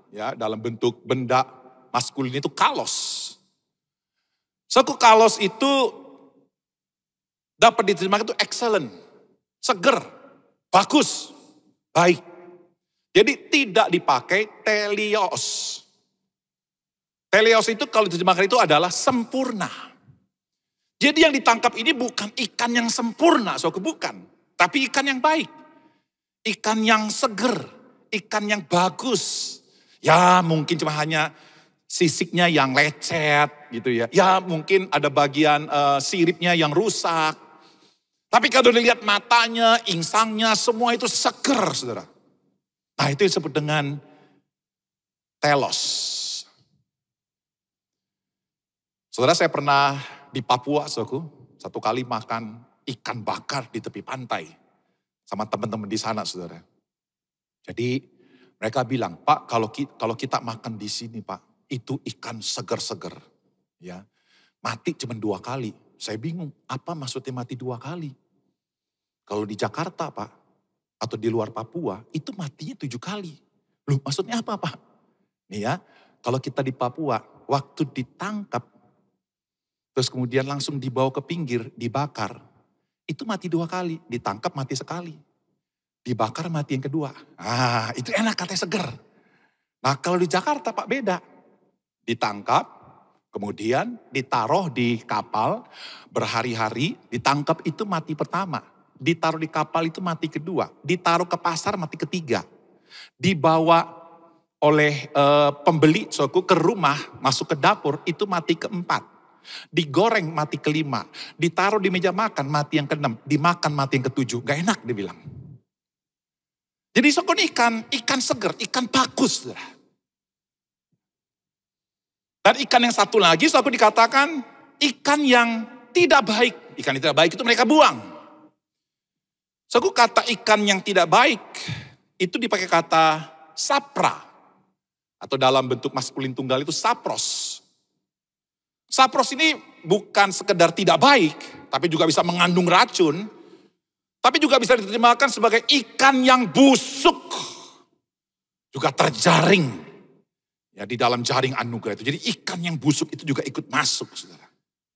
ya dalam bentuk benda maskulin itu kalos. Suku kalos itu dapat diterjemahkan itu excellent, seger, bagus, baik. Jadi tidak dipakai teleos. Teleos itu kalau diterjemahkan itu adalah sempurna. Jadi yang ditangkap ini bukan ikan yang sempurna, suku bukan. Tapi ikan yang baik. Ikan yang seger, ikan yang bagus. Ya mungkin cuma hanya sisiknya yang lecet gitu ya. Ya mungkin ada bagian uh, siripnya yang rusak. Tapi kalau dilihat matanya, insangnya, semua itu seger, saudara. Nah itu disebut dengan telos. Saudara, saya pernah di Papua, saudaraku, satu kali makan ikan bakar di tepi pantai sama teman-teman di sana, saudara. Jadi mereka bilang, Pak, kalau kita, kalau kita makan di sini, Pak, itu ikan seger-seger, ya, mati cuma dua kali. Saya bingung, apa maksudnya mati dua kali? Kalau di Jakarta, Pak, atau di luar Papua, itu matinya tujuh kali. Loh, maksudnya apa, Pak? Nih ya, kalau kita di Papua, waktu ditangkap, terus kemudian langsung dibawa ke pinggir, dibakar. Itu mati dua kali, ditangkap mati sekali. Dibakar mati yang kedua. Ah, itu enak katanya seger. Nah kalau di Jakarta Pak beda. Ditangkap, kemudian ditaruh di kapal berhari-hari, ditangkap itu mati pertama. Ditaruh di kapal itu mati kedua. Ditaruh ke pasar mati ketiga. Dibawa oleh e, pembeli suku ke rumah, masuk ke dapur, itu mati keempat. Digoreng mati kelima, ditaruh di meja makan mati yang keenam, dimakan mati yang ketujuh. Gak enak dia bilang. Jadi sokon ikan, ikan seger, ikan bagus. Dan ikan yang satu lagi sokon dikatakan ikan yang tidak baik. Ikan yang tidak baik itu mereka buang. Sokon kata ikan yang tidak baik itu dipakai kata sapra. Atau dalam bentuk maskulin tunggal itu sapros. Sapros ini bukan sekedar tidak baik, tapi juga bisa mengandung racun. Tapi juga bisa diterjemahkan sebagai ikan yang busuk. Juga terjaring. Ya, di dalam jaring anugerah itu. Jadi ikan yang busuk itu juga ikut masuk, saudara.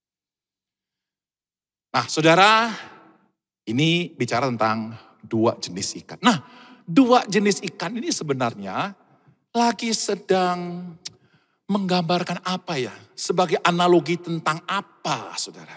Nah, saudara, ini bicara tentang dua jenis ikan. Nah, dua jenis ikan ini sebenarnya lagi sedang menggambarkan apa ya? Sebagai analogi tentang apa, saudara?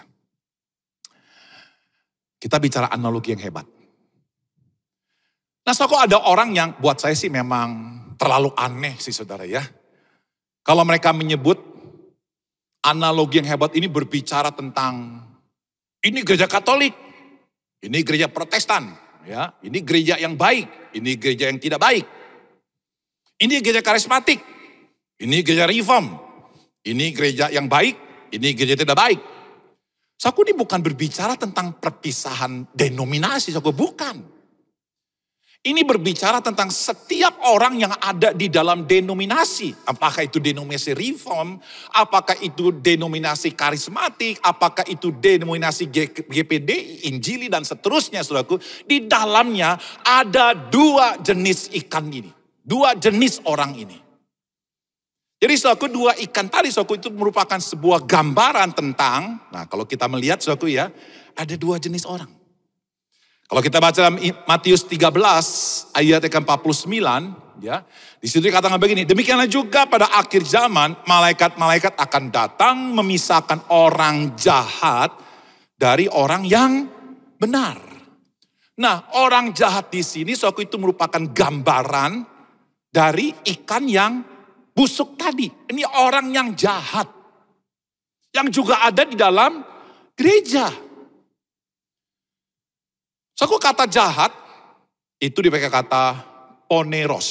Kita bicara analogi yang hebat. Nah, so kok ada orang yang buat saya sih memang terlalu aneh sih, saudara ya. Kalau mereka menyebut analogi yang hebat ini berbicara tentang ini gereja Katolik, ini gereja Protestan, ya, ini gereja yang baik, ini gereja yang tidak baik. Ini gereja karismatik, ini gereja reform. Ini gereja yang baik, ini gereja tidak baik. Saku ini bukan berbicara tentang perpisahan denominasi, saku bukan. Ini berbicara tentang setiap orang yang ada di dalam denominasi. Apakah itu denominasi reform, apakah itu denominasi karismatik, apakah itu denominasi G P D I, Injili dan seterusnya, saudaraku. Di dalamnya ada dua jenis ikan ini, dua jenis orang ini. Jadi saudaraku, dua ikan tadi saudaraku itu merupakan sebuah gambaran tentang, nah kalau kita melihat saudaraku ya, ada dua jenis orang. Kalau kita baca dalam Matius tiga belas ayat ke empat puluh sembilan, ya, di situ dikatakan begini, demikianlah juga pada akhir zaman malaikat-malaikat akan datang memisahkan orang jahat dari orang yang benar. Nah, orang jahat di sini saudaraku itu merupakan gambaran dari ikan yang busuk tadi. Ini orang yang jahat. Yang juga ada di dalam gereja. Suatu kata jahat, itu dipakai kata poneros.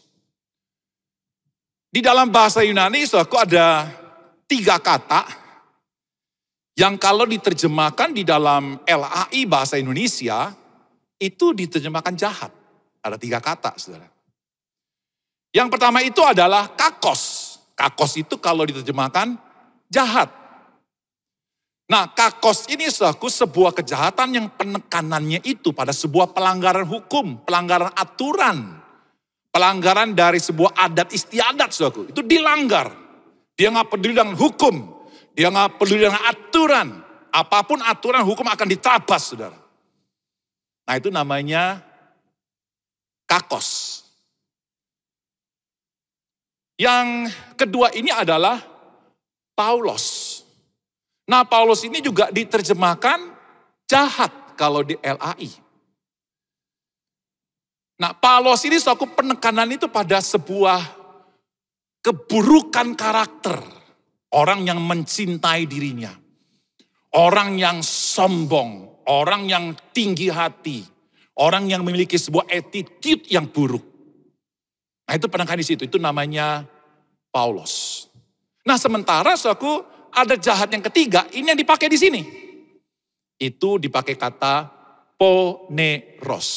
Di dalam bahasa Yunani, suatu ada tiga kata, yang kalau diterjemahkan di dalam L A I bahasa Indonesia, itu diterjemahkan jahat. Ada tiga kata, saudara. Yang pertama itu adalah kakos. Kakos itu kalau diterjemahkan jahat. Nah, kakos ini suatu sebuah kejahatan yang penekanannya itu pada sebuah pelanggaran hukum, pelanggaran aturan, pelanggaran dari sebuah adat istiadat, saudaraku. Itu dilanggar. Dia nggak peduli dengan hukum. Dia nggak peduli dengan aturan. Apapun aturan hukum akan diterabas, saudara. Nah itu namanya kakos. Yang kedua ini adalah Paulos. Nah Paulus ini juga diterjemahkan jahat kalau di L A I. Nah Paulos ini suatu penekanan itu pada sebuah keburukan karakter. Orang yang mencintai dirinya. Orang yang sombong. Orang yang tinggi hati. Orang yang memiliki sebuah attitude yang buruk. Nah itu penekanan di situ. Itu namanya Paulos. Nah sementara suatu ada jahat yang ketiga. Ini yang dipakai di sini. Itu dipakai kata poneros.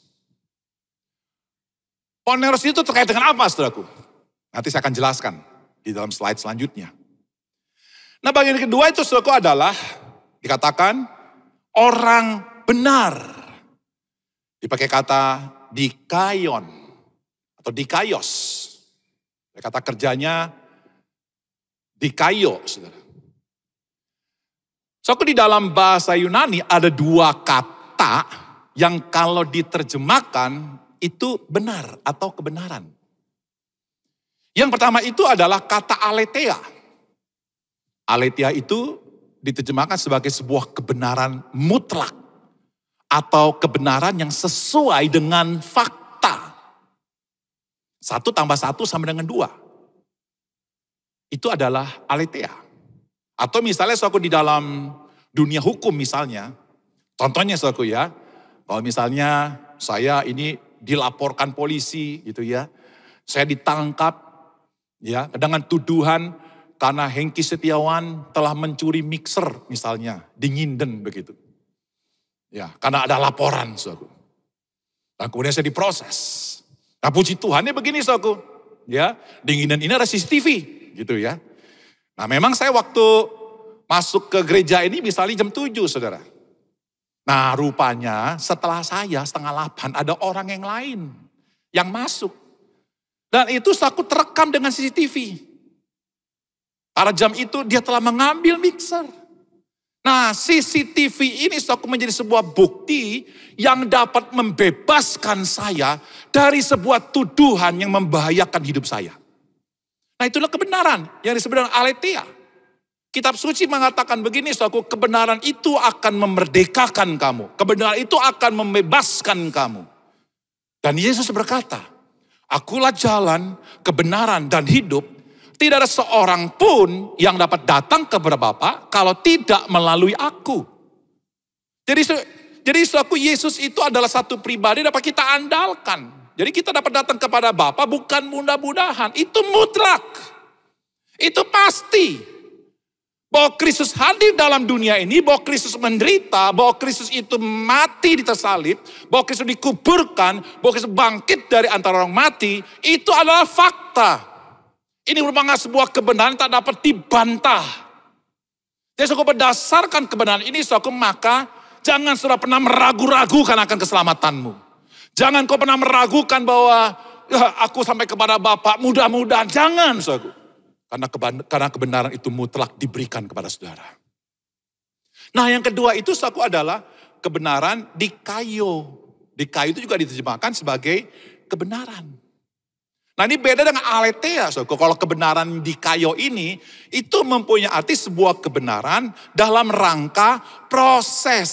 Poneros itu terkait dengan apa, saudaraku? Nanti saya akan jelaskan di dalam slide selanjutnya. Nah bagian kedua itu, saudaraku, adalah dikatakan orang benar. Dipakai kata dikaion atau dikaios. Kata kerjanya dikaio, saudara. Saudaraku, di dalam bahasa Yunani ada dua kata yang kalau diterjemahkan itu benar atau kebenaran. Yang pertama itu adalah kata aletheia. Aletheia itu diterjemahkan sebagai sebuah kebenaran mutlak atau kebenaran yang sesuai dengan fakta. Satu tambah satu sama dengan dua. Itu adalah aletheia. Atau misalnya suatu di dalam dunia hukum misalnya, contohnya suatu ya, kalau misalnya saya ini dilaporkan polisi gitu ya, saya ditangkap ya dengan tuduhan karena Hengki Setiawan telah mencuri mixer misalnya di Nginden begitu. Ya, karena ada laporan suatu. Dan kemudian saya diproses. Nah puji Tuhannya begini suatu, ya di Nginden ini ada C C T V gitu ya. Nah memang saya waktu masuk ke gereja ini misalnya jam tujuh saudara. Nah rupanya setelah saya setengah delapan ada orang yang lain yang masuk. Dan itu aku terekam dengan C C T V. Pada jam itu dia telah mengambil mixer. Nah C C T V ini aku menjadi sebuah bukti yang dapat membebaskan saya dari sebuah tuduhan yang membahayakan hidup saya. Nah itulah kebenaran yang disebut dengan aletheia. Kitab suci mengatakan begini, saudaraku, kebenaran itu akan memerdekakan kamu. Kebenaran itu akan membebaskan kamu. Dan Yesus berkata, akulah jalan, kebenaran, dan hidup. Tidak ada seorang pun yang dapat datang kepada Bapa kalau tidak melalui aku. Jadi, jadi saudaraku, Yesus itu adalah satu pribadi yang dapat kita andalkan. Jadi kita dapat datang kepada Bapa bukan mudah-mudahan. Itu mutlak. Itu pasti. Bahwa Kristus hadir dalam dunia ini, bahwa Kristus menderita, bahwa Kristus itu mati di atas salib, bahwa Kristus dikuburkan, bahwa Kristus bangkit dari antara orang mati, itu adalah fakta. Ini merupakan sebuah kebenaran tak dapat dibantah. Jadi saudara berdasarkan kebenaran ini, saudara, maka jangan saudara pernah meragu-ragukan akan keselamatanmu. Jangan kau pernah meragukan bahwa ya, aku sampai kepada Bapa, mudah-mudahan. Jangan saudara. Karena, karena kebenaran itu mutlak diberikan kepada saudara. Nah yang kedua itu saudaraku adalah kebenaran dikaio. Dikaio itu juga diterjemahkan sebagai kebenaran. Nah ini beda dengan aletheia saudaraku. Kalau kebenaran dikaio ini itu mempunyai arti sebuah kebenaran dalam rangka proses.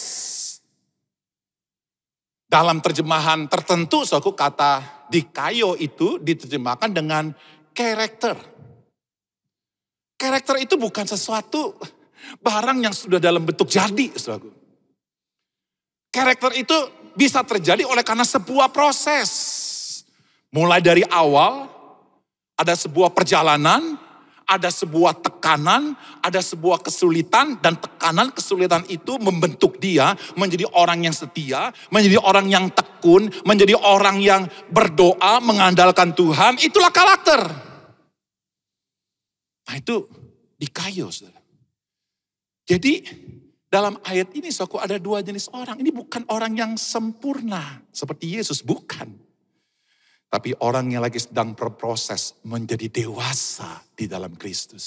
Dalam terjemahan tertentu saudaraku kata dikaio itu diterjemahkan dengan karakter. Karakter itu bukan sesuatu barang yang sudah dalam bentuk jadi, saudaraku. Karakter itu bisa terjadi oleh karena sebuah proses. Mulai dari awal, ada sebuah perjalanan, ada sebuah tekanan, ada sebuah kesulitan, dan tekanan kesulitan itu membentuk dia menjadi orang yang setia, menjadi orang yang tekun, menjadi orang yang berdoa, mengandalkan Tuhan. Itulah karakter. Nah itu dikaio, saudara. Jadi dalam ayat ini saudaraku ada dua jenis orang. Ini bukan orang yang sempurna seperti Yesus, bukan. Tapi orang yang lagi sedang berproses menjadi dewasa di dalam Kristus.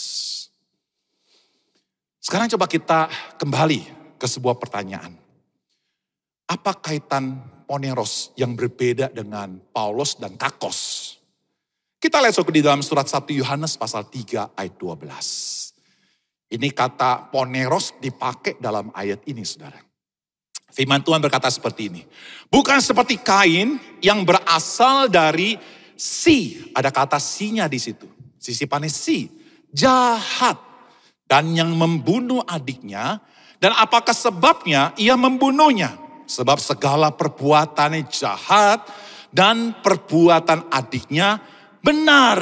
Sekarang coba kita kembali ke sebuah pertanyaan. Apa kaitan poneros yang berbeda dengan Paulus dan kakos? Kita lihat saudara di dalam surat satu Yohanes pasal tiga ayat dua belas. Ini kata poneros dipakai dalam ayat ini saudara. Firman Tuhan berkata seperti ini. Bukan seperti Kain yang berasal dari si. Ada kata si-nya di situ. Sisipannya si. Jahat. Dan yang membunuh adiknya. Dan apakah sebabnya ia membunuhnya? Sebab segala perbuatannya jahat. Dan perbuatan adiknya benar.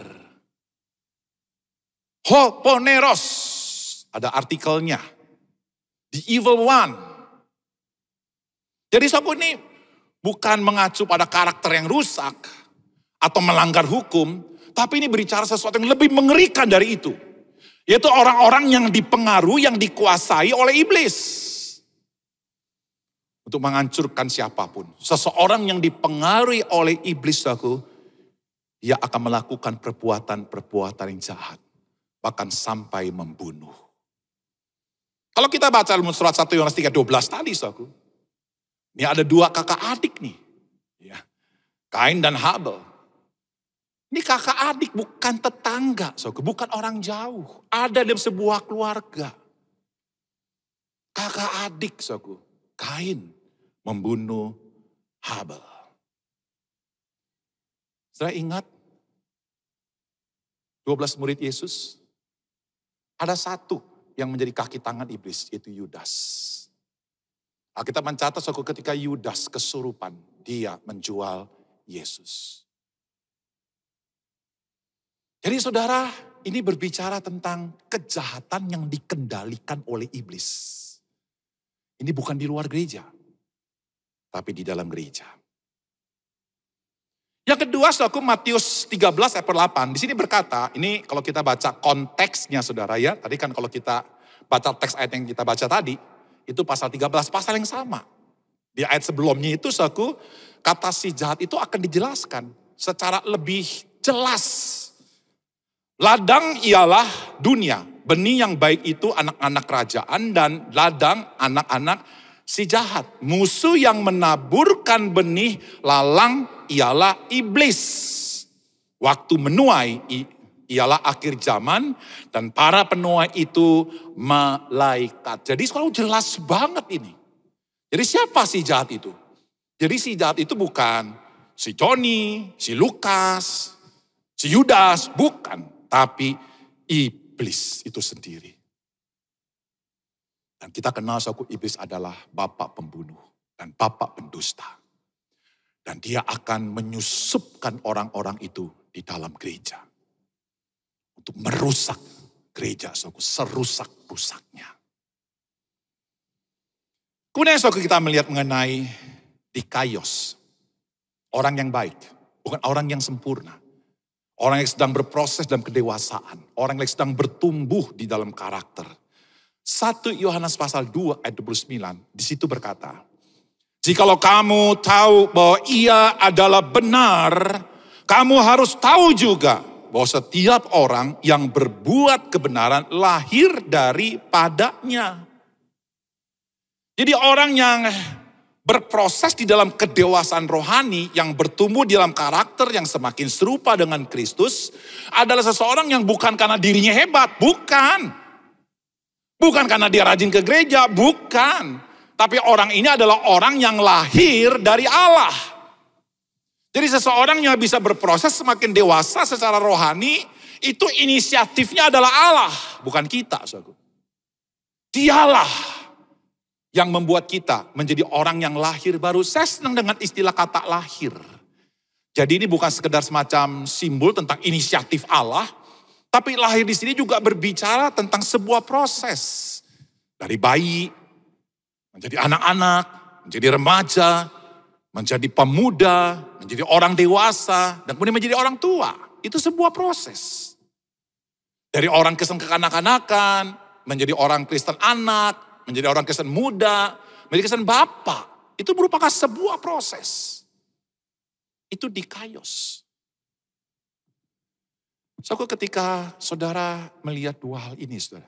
Hoponeros. Ada artikelnya. The evil one. Jadi saudara ini bukan mengacu pada karakter yang rusak atau melanggar hukum, tapi ini berbicara sesuatu yang lebih mengerikan dari itu. Yaitu orang-orang yang dipengaruhi, yang dikuasai oleh iblis. Untuk menghancurkan siapapun. Seseorang yang dipengaruhi oleh iblis, saudaraku, dia akan melakukan perbuatan-perbuatan yang jahat. Bahkan sampai membunuh. Kalau kita baca dalam surat satu Yohanes tiga dua belas tadi, saudaraku. Ini ada dua kakak adik nih. Ya. Kain dan Habel. Ini kakak adik bukan tetangga. So, bukan orang jauh. Ada dalam sebuah keluarga. Kakak adik. So, Kain membunuh Habel. Saya ingat dua belas murid Yesus. Ada satu yang menjadi kaki tangan iblis. Yaitu Yudas. Kita mencatat suatu ketika Yudas kesurupan, dia menjual Yesus. Jadi saudara, ini berbicara tentang kejahatan yang dikendalikan oleh iblis. Ini bukan di luar gereja, tapi di dalam gereja. Yang kedua, saudaraku, Matius tiga belas ayat delapan. Di sini berkata, ini kalau kita baca konteksnya saudara ya. Tadi kan kalau kita baca teks ayat yang kita baca tadi, itu pasal tiga belas, pasal yang sama. Di ayat sebelumnya itu, saudaraku, kata si jahat itu akan dijelaskan secara lebih jelas. Ladang ialah dunia, benih yang baik itu anak-anak kerajaan, dan ladang anak-anak si jahat. Musuh yang menaburkan benih lalang ialah iblis. Waktu menuai ialah akhir zaman, dan para penuai itu malaikat. Jadi selalu jelas banget ini. Jadi siapa si jahat itu? Jadi si jahat itu bukan si Joni, si Lukas, si Yudas, bukan. Tapi iblis itu sendiri. Dan kita kenal suku iblis adalah bapak pembunuh dan bapak pendusta. Dan dia akan menyusupkan orang-orang itu di dalam gereja. Untuk merusak gereja, saudara, serusak-rusaknya. Kemudian saudara, kita melihat mengenai Dikaios. Orang yang baik, bukan orang yang sempurna. Orang yang sedang berproses dalam kedewasaan. Orang yang sedang bertumbuh di dalam karakter. satu Yohanes pasal dua ayat dua puluh sembilan, di situ berkata, jikalau kamu tahu bahwa ia adalah benar, kamu harus tahu juga bahwa setiap orang yang berbuat kebenaran lahir daripadanya. Jadi orang yang berproses di dalam kedewasaan rohani, yang bertumbuh di dalam karakter yang semakin serupa dengan Kristus, adalah seseorang yang bukan karena dirinya hebat, bukan. Bukan karena dia rajin ke gereja, bukan. Tapi orang ini adalah orang yang lahir dari Allah. Jadi seseorang yang bisa berproses semakin dewasa secara rohani, itu inisiatifnya adalah Allah, bukan kita. Dialah yang membuat kita menjadi orang yang lahir baru. Saya senang dengan istilah kata lahir. Jadi ini bukan sekedar semacam simbol tentang inisiatif Allah, tapi lahir di sini juga berbicara tentang sebuah proses. Dari bayi, menjadi anak-anak, menjadi remaja, menjadi pemuda, menjadi orang dewasa, dan kemudian menjadi orang tua. Itu sebuah proses. Dari orang Kristen kekanak-kanakan, menjadi orang Kristen anak, menjadi orang Kristen muda, menjadi Kristen bapak. Itu merupakan sebuah proses. itu dikayos. So, ketika saudara melihat dua hal ini, saudara,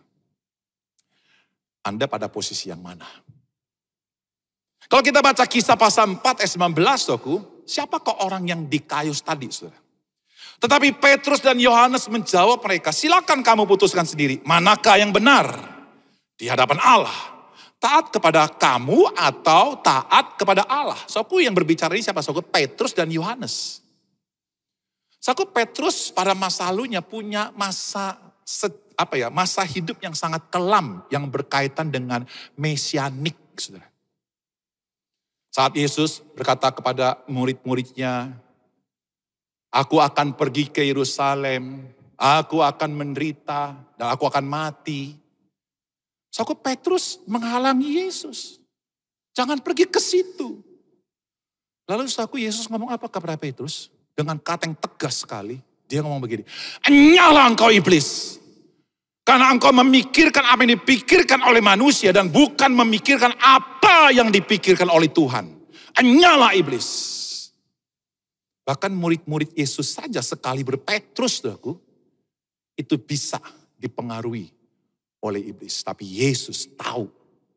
Anda pada posisi yang mana? Kalau kita baca Kisah pasal empat ayat sembilan belas, saudaraku, siapakah orang yang dikayus tadi, saudara? Tetapi Petrus dan Yohanes menjawab mereka, silakan kamu putuskan sendiri, manakah yang benar di hadapan Allah? Taat kepada kamu atau taat kepada Allah? Saudaraku, yang berbicara ini siapa? Saudaraku, Petrus dan Yohanes. Saudaraku, Petrus pada masa lalunya punya masa apa ya, masa hidup yang sangat kelam yang berkaitan dengan mesianik, saudara. Saat Yesus berkata kepada murid-muridnya, aku akan pergi ke Yerusalem, aku akan menderita, dan aku akan mati. Saudara, Petrus menghalangi Yesus. Jangan pergi ke situ. Lalu saudara, Yesus ngomong apa kepada Petrus? Dengan kata yang tegas sekali, dia ngomong begini, "Nyala engkau iblis, karena engkau memikirkan apa yang dipikirkan oleh manusia dan bukan memikirkan apa yang dipikirkan oleh Tuhan. Nyala iblis." Bahkan murid-murid Yesus saja sekali berpetrus, saudaraku, itu bisa dipengaruhi oleh iblis. Tapi Yesus tahu.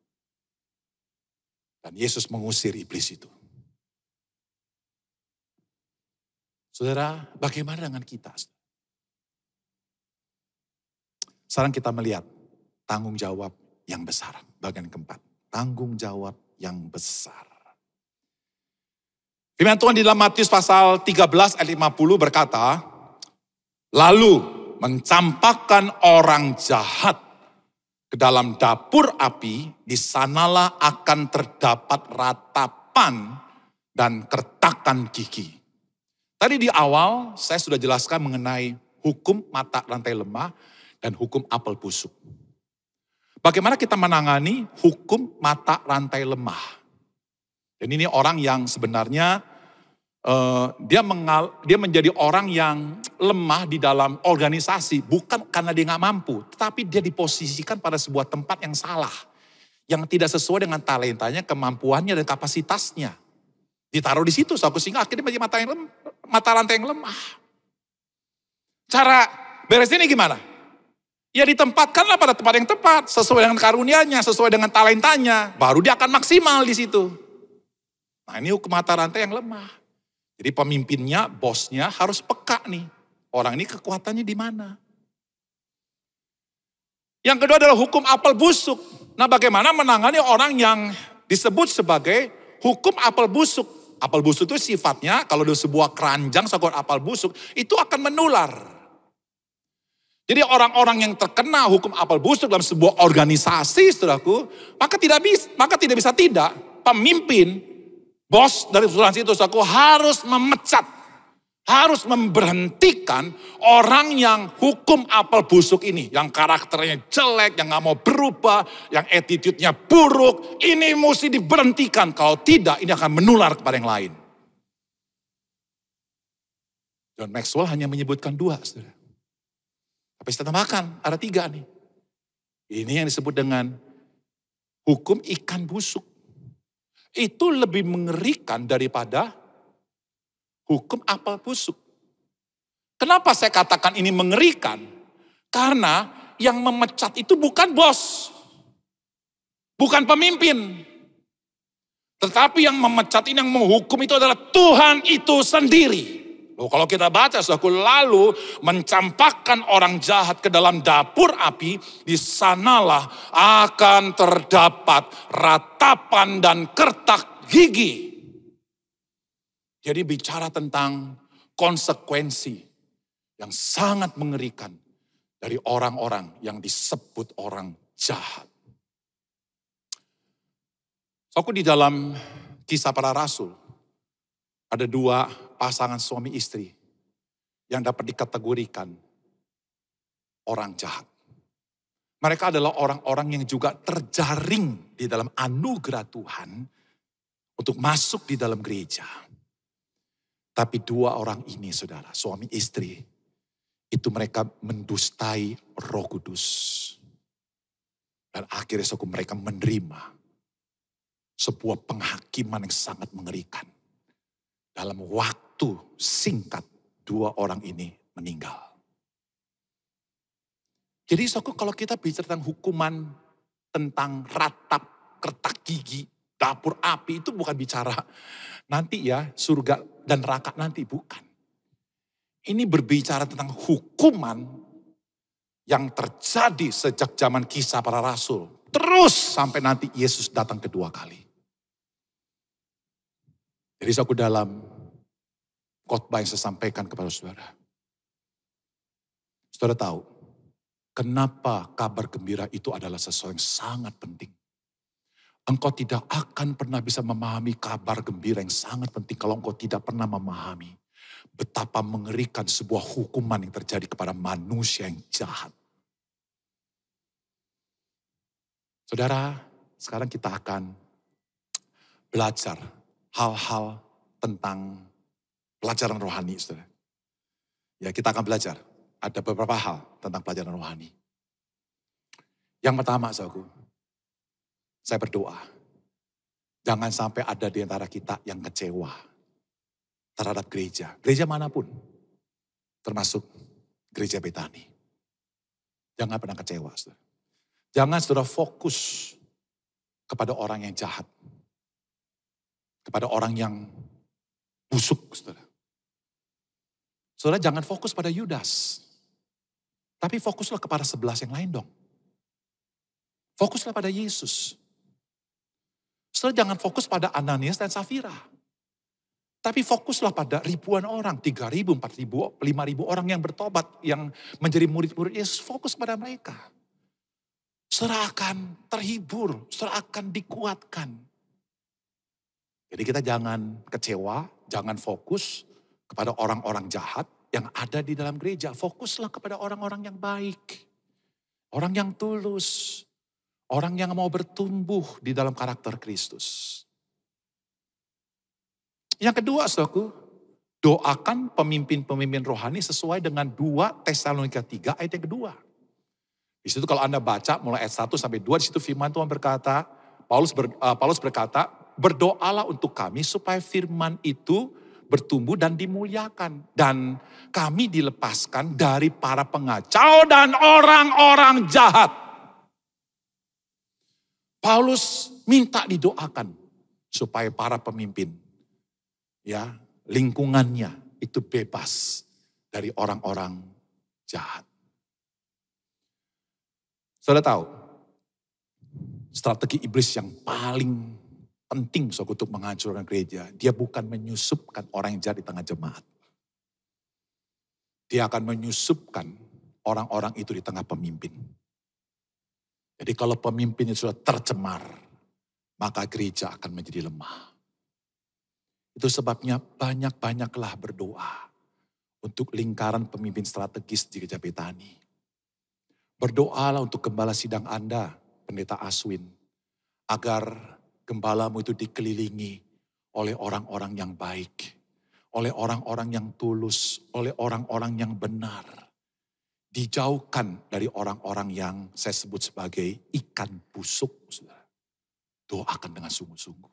Dan Yesus mengusir iblis itu. Saudara, bagaimana dengan kita? Sekarang kita melihat tanggung jawab yang besar. Bagian keempat, tanggung jawab yang besar. Firman Tuhan di dalam Matius pasal tiga belas ayat lima puluh berkata, lalu mencampakkan orang jahat ke dalam dapur api, di sanalah akan terdapat ratapan dan kertakan gigi. Tadi di awal saya sudah jelaskan mengenai hukum mata rantai lemah dan hukum apel busuk. Bagaimana kita menangani hukum mata rantai lemah? Dan ini orang yang sebenarnya uh, dia, mengal, dia menjadi orang yang lemah di dalam organisasi. Bukan karena dia gak mampu, tetapi dia diposisikan pada sebuah tempat yang salah. Yang tidak sesuai dengan talentanya, kemampuannya, dan kapasitasnya. Ditaruh di situ, so aku sehingga akhirnya menjadi mata, yang lemah, mata rantai yang lemah. Cara beresnya ini gimana? Ya ditempatkanlah pada tempat yang tepat, sesuai dengan karunia-Nya, sesuai dengan talentanya, baru dia akan maksimal di situ. Nah, ini hukum mata rantai yang lemah. Jadi pemimpinnya, bosnya harus peka nih. Orang ini kekuatannya di mana? Yang kedua adalah hukum apel busuk. Nah, bagaimana menangani orang yang disebut sebagai hukum apel busuk? Apel busuk itu sifatnya kalau ada sebuah keranjang sakor apel busuk itu akan menular. Jadi orang-orang yang terkena hukum apel busuk dalam sebuah organisasi, saudaraku, maka tidak bisa, maka tidak bisa tidak pemimpin, bos dari asuransi itu, saudaraku, harus memecat, harus memberhentikan orang yang hukum apel busuk ini, yang karakternya jelek, yang gak mau berubah, yang attitude-nya buruk, ini mesti diberhentikan. Kalau tidak, ini akan menular kepada yang lain. John Maxwell hanya menyebutkan dua, saudara. Tapi saya tambahkan, ada tiga nih. Ini yang disebut dengan hukum ikan busuk. Itu lebih mengerikan daripada hukum apel busuk. Kenapa saya katakan ini mengerikan? Karena yang memecat itu bukan bos. Bukan pemimpin. Tetapi yang memecat ini, yang menghukum itu adalah Tuhan itu sendiri. Loh, kalau kita baca, saudaraku, lalu mencampakkan orang jahat ke dalam dapur api, di sanalah akan terdapat ratapan dan kertak gigi. Jadi bicara tentang konsekuensi yang sangat mengerikan dari orang-orang yang disebut orang jahat. So, aku di dalam Kisah Para Rasul, ada dua pasangan suami istri yang dapat dikategorikan orang jahat. Mereka adalah orang-orang yang juga terjaring di dalam anugerah Tuhan untuk masuk di dalam gereja. Tapi dua orang ini, saudara, suami istri, itu mereka mendustai Roh Kudus. Dan akhirnya suku mereka menerima sebuah penghakiman yang sangat mengerikan. Dalam waktu waktu singkat dua orang ini meninggal. Jadi saudaraku, kalau kita bicara tentang hukuman, tentang ratap, kertak gigi, dapur api, itu bukan bicara nanti ya surga dan neraka nanti, bukan. Ini berbicara tentang hukuman yang terjadi sejak zaman kisah para rasul. Terus sampai nanti Yesus datang kedua kali. Jadi aku dalam khotbah yang saya sampaikan kepada saudara. Saudara tahu, kenapa kabar gembira itu adalah sesuatu yang sangat penting. Engkau tidak akan pernah bisa memahami kabar gembira yang sangat penting kalau engkau tidak pernah memahami betapa mengerikan sebuah hukuman yang terjadi kepada manusia yang jahat. Saudara, sekarang kita akan belajar hal-hal tentang pelajaran rohani, saudara. Ya, kita akan belajar. Ada beberapa hal tentang pelajaran rohani. Yang pertama, saudaraku, saya berdoa. Jangan sampai ada di antara kita yang kecewa terhadap gereja. Gereja manapun, termasuk gereja Betani. Jangan pernah kecewa, saudara. Jangan saudara fokus kepada orang yang jahat. Kepada orang yang busuk, saudara. Saudara jangan fokus pada Yudas. Tapi fokuslah kepada sebelas yang lain dong. Fokuslah pada Yesus. Saudara jangan fokus pada Ananias dan Safira. Tapi fokuslah pada ribuan orang, tiga ribu, empat ribu, lima ribu orang yang bertobat, yang menjadi murid-murid Yesus. Fokus pada mereka. Saudara akan terhibur, saudara akan dikuatkan. Jadi kita jangan kecewa, jangan fokus kepada orang-orang jahat yang ada di dalam gereja. Fokuslah kepada orang-orang yang baik. Orang yang tulus. Orang yang mau bertumbuh di dalam karakter Kristus. Yang kedua, saudaraku, doakan pemimpin-pemimpin rohani sesuai dengan dua Tesalonika tiga ayat yang kedua. Di situ kalau Anda baca mulai ayat satu sampai dua, di situ firman Tuhan berkata, Paulus, ber, uh, Paulus berkata, berdoalah untuk kami supaya firman itu bertumbuh dan dimuliakan. Dan kami dilepaskan dari para pengacau dan orang-orang jahat. Paulus minta didoakan supaya para pemimpin, ya, lingkungannya itu bebas dari orang-orang jahat. Saudara tahu, strategi iblis yang paling penting so, untuk menghancurkan gereja, dia bukan menyusupkan orang yang jahat di tengah jemaat. Dia akan menyusupkan orang-orang itu di tengah pemimpin. Jadi kalau pemimpin itu sudah tercemar, maka gereja akan menjadi lemah. Itu sebabnya banyak-banyaklah berdoa untuk lingkaran pemimpin strategis di gereja Betani. Berdoalah untuk gembala sidang Anda, Pendeta Aswin, agar gembalamu itu dikelilingi oleh orang-orang yang baik, oleh orang-orang yang tulus, oleh orang-orang yang benar. Dijauhkan dari orang-orang yang saya sebut sebagai ikan busuk. Saudara. Doakan dengan sungguh-sungguh.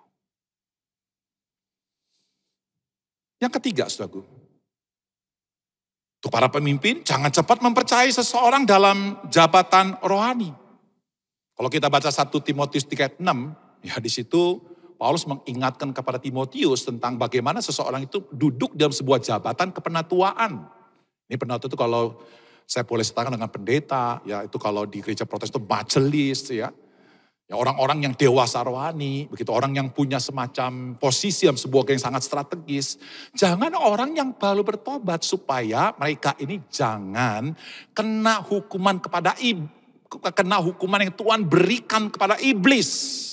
Yang ketiga, saudaraku. Untuk para pemimpin, jangan cepat mempercayai seseorang dalam jabatan rohani. Kalau kita baca satu Timotius tiga ayat enam, ya di situ Paulus mengingatkan kepada Timotius tentang bagaimana seseorang itu duduk dalam sebuah jabatan kepenatuaan. Ini penatua itu kalau saya boleh sertakan dengan pendeta, ya itu kalau di gereja Protestan itu majelis, ya. Ya orang-orang yang dewasa rohani, begitu orang yang punya semacam posisi dalam sebuah yang sangat strategis. Jangan orang yang baru bertobat supaya mereka ini jangan kena hukuman kepada kena hukuman yang Tuhan berikan kepada iblis.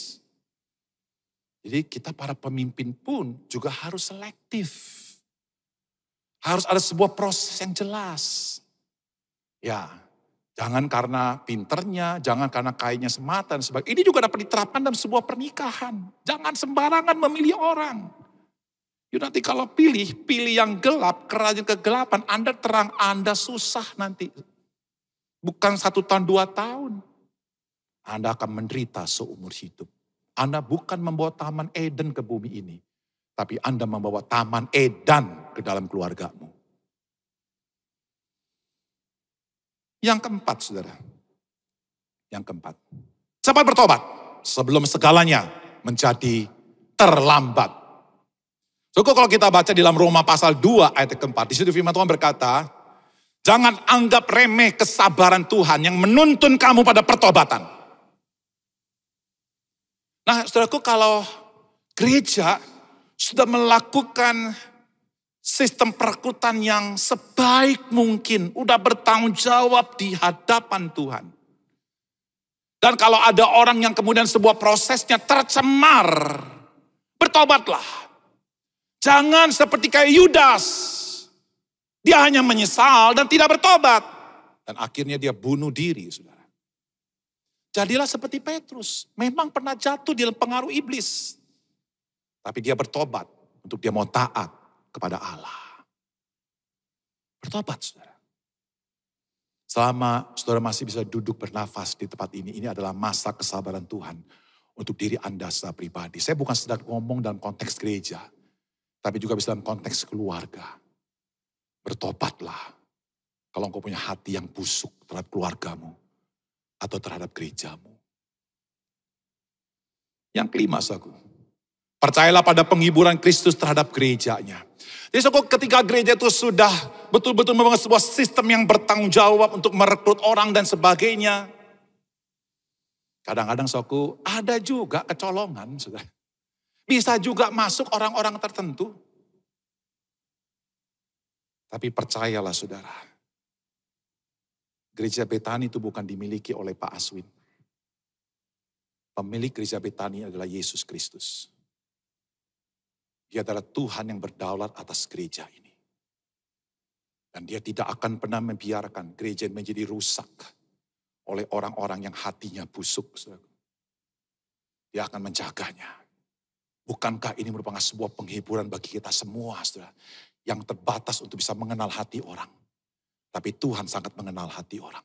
Jadi kita para pemimpin pun juga harus selektif. Harus ada sebuah proses yang jelas. Ya, jangan karena pinternya, jangan karena kayaknya semata dan sebagainya. Ini juga dapat diterapkan dalam sebuah pernikahan. Jangan sembarangan memilih orang. Yuk nanti kalau pilih, pilih yang gelap, kerajaan kegelapan. Anda terang, Anda susah nanti. Bukan satu tahun, dua tahun. Anda akan menderita seumur hidup. Anda bukan membawa taman Eden ke bumi ini. Tapi Anda membawa taman Eden ke dalam keluargamu. Yang keempat, saudara. Yang keempat. Cepat bertobat sebelum segalanya menjadi terlambat. Cukup kalau kita baca di dalam Roma pasal dua ayat keempat. Di situ firman Tuhan berkata, jangan anggap remeh kesabaran Tuhan yang menuntun kamu pada pertobatan. Nah, saudaraku, kalau gereja sudah melakukan sistem perekrutan yang sebaik mungkin, udah bertanggung jawab di hadapan Tuhan. Dan kalau ada orang yang kemudian sebuah prosesnya tercemar, bertobatlah. Jangan seperti kayak Yudas. Dia hanya menyesal dan tidak bertobat. Dan akhirnya dia bunuh diri, saudara. Jadilah seperti Petrus. Memang pernah jatuh di dalam pengaruh iblis. Tapi dia bertobat untuk dia mau taat kepada Allah. Bertobat, saudara. Selama saudara masih bisa duduk bernafas di tempat ini, ini adalah masa kesabaran Tuhan untuk diri Anda secara pribadi. Saya bukan sedang ngomong dalam konteks gereja, tapi juga bisa dalam konteks keluarga. Bertobatlah kalau engkau punya hati yang busuk terhadap keluargamu atau terhadap gerejamu. Yang kelima, saudaraku, percayalah pada penghiburan Kristus terhadap gerejanya. Jadi saudaraku, ketika gereja itu sudah betul-betul membangun sebuah sistem yang bertanggung jawab untuk merekrut orang dan sebagainya. Kadang-kadang saudaraku, ada juga kecolongan, saudara. Bisa juga masuk orang-orang tertentu. Tapi percayalah, saudara. Gereja Betani itu bukan dimiliki oleh Pak Aswin. Pemilik gereja Betani adalah Yesus Kristus. Dia adalah Tuhan yang berdaulat atas gereja ini. Dan dia tidak akan pernah membiarkan gereja menjadi rusak oleh orang-orang yang hatinya busuk, saudara. Dia akan menjaganya. Bukankah ini merupakan sebuah penghiburan bagi kita semua, saudara, yang terbatas untuk bisa mengenal hati orang. Tapi Tuhan sangat mengenal hati orang.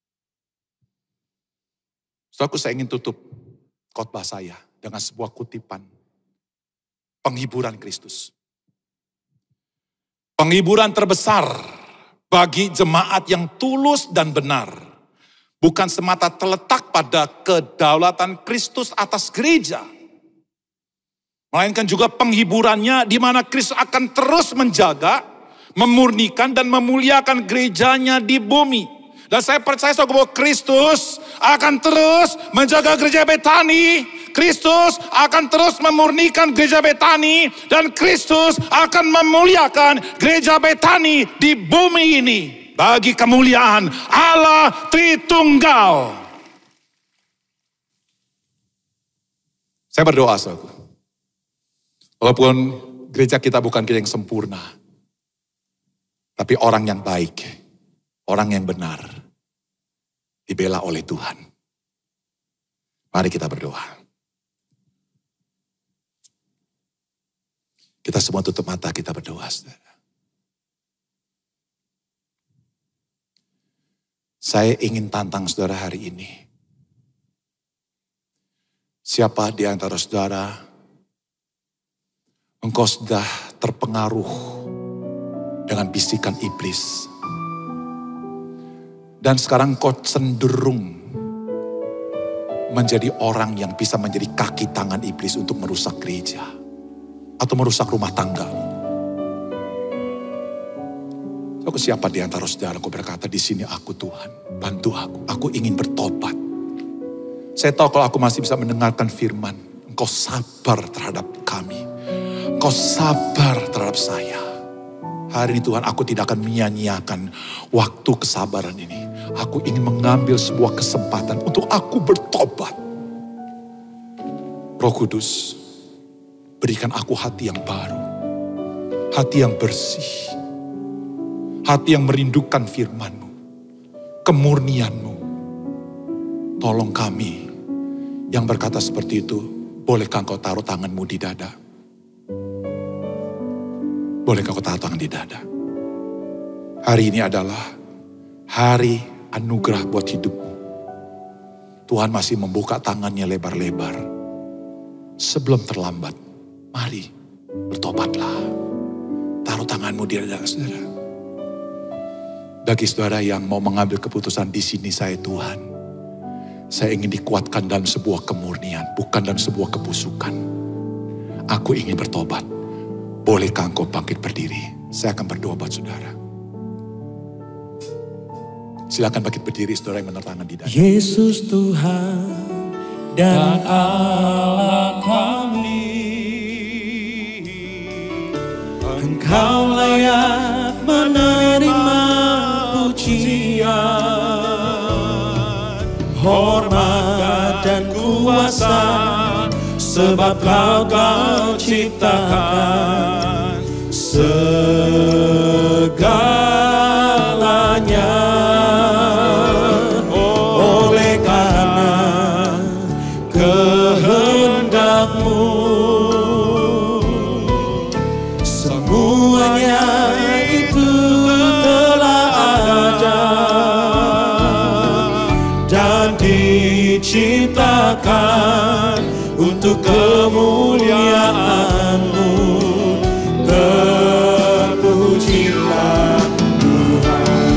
Saudaraku, saya ingin tutup khotbah saya dengan sebuah kutipan. Penghiburan Kristus. Penghiburan terbesar bagi jemaat yang tulus dan benar. Bukan semata terletak pada kedaulatan Kristus atas gereja. Melainkan juga penghiburannya di mana Kristus akan terus menjaga, memurnikan dan memuliakan gerejanya di bumi. Dan saya percaya bahwa Kristus akan terus menjaga gereja Betani. Kristus akan terus memurnikan gereja Betani. Dan Kristus akan memuliakan gereja Betani di bumi ini. Bagi kemuliaan Allah Tritunggal. Saya berdoa, saudaraku. Walaupun gereja kita bukan gereja yang sempurna, tapi orang yang baik, orang yang benar, dibela oleh Tuhan. Mari kita berdoa. Kita semua tutup mata, kita berdoa, saudara. Saya ingin tantang saudara hari ini. Siapa di antara saudara engkau sudah terpengaruh dengan bisikan iblis. Dan sekarang engkau cenderung menjadi orang yang bisa menjadi kaki tangan iblis untuk merusak gereja. Atau merusak rumah tangga. Aku siapa di antara saudara engkau berkata, di sini aku Tuhan, bantu aku. Aku ingin bertobat. Saya tahu kalau aku masih bisa mendengarkan firman, engkau sabar terhadap kami. Kau sabar terhadap saya. Hari ini Tuhan, aku tidak akan menyia-nyiakan waktu kesabaran ini. Aku ingin mengambil sebuah kesempatan untuk aku bertobat. Roh Kudus, berikan aku hati yang baru. Hati yang bersih. Hati yang merindukan firman-Mu. Kemurnian-Mu. Tolong kami yang berkata seperti itu, bolehkah Engkau taruh tangan-Mu di dada? Bolehkah kau taruh tangan di dada? Hari ini adalah hari anugerah buat hidupmu. Tuhan masih membuka tangannya lebar-lebar. Sebelum terlambat, mari Bertobatlah. Taruh tanganmu di dada saudara. Bagi saudara yang mau mengambil keputusan di sini, saya Tuhan, saya ingin dikuatkan dalam sebuah kemurnian, bukan dalam sebuah kebusukan. Aku ingin bertobat. Bolehkah engkau bangkit berdiri? Saya akan berdoa buat saudara. Silakan bangkit berdiri, saudara yang menerangkan di dada. Yesus Tuhan dan Allah kami, Engkau layak menerima pujian, hormat dan kuasa, sebab Kau Kau ciptakan segalanya. Oleh karena kehendak-Mu, semuanya itu telah ada dan diciptakan untuk kemuliaan-Mu. Terpujilah Tuhan.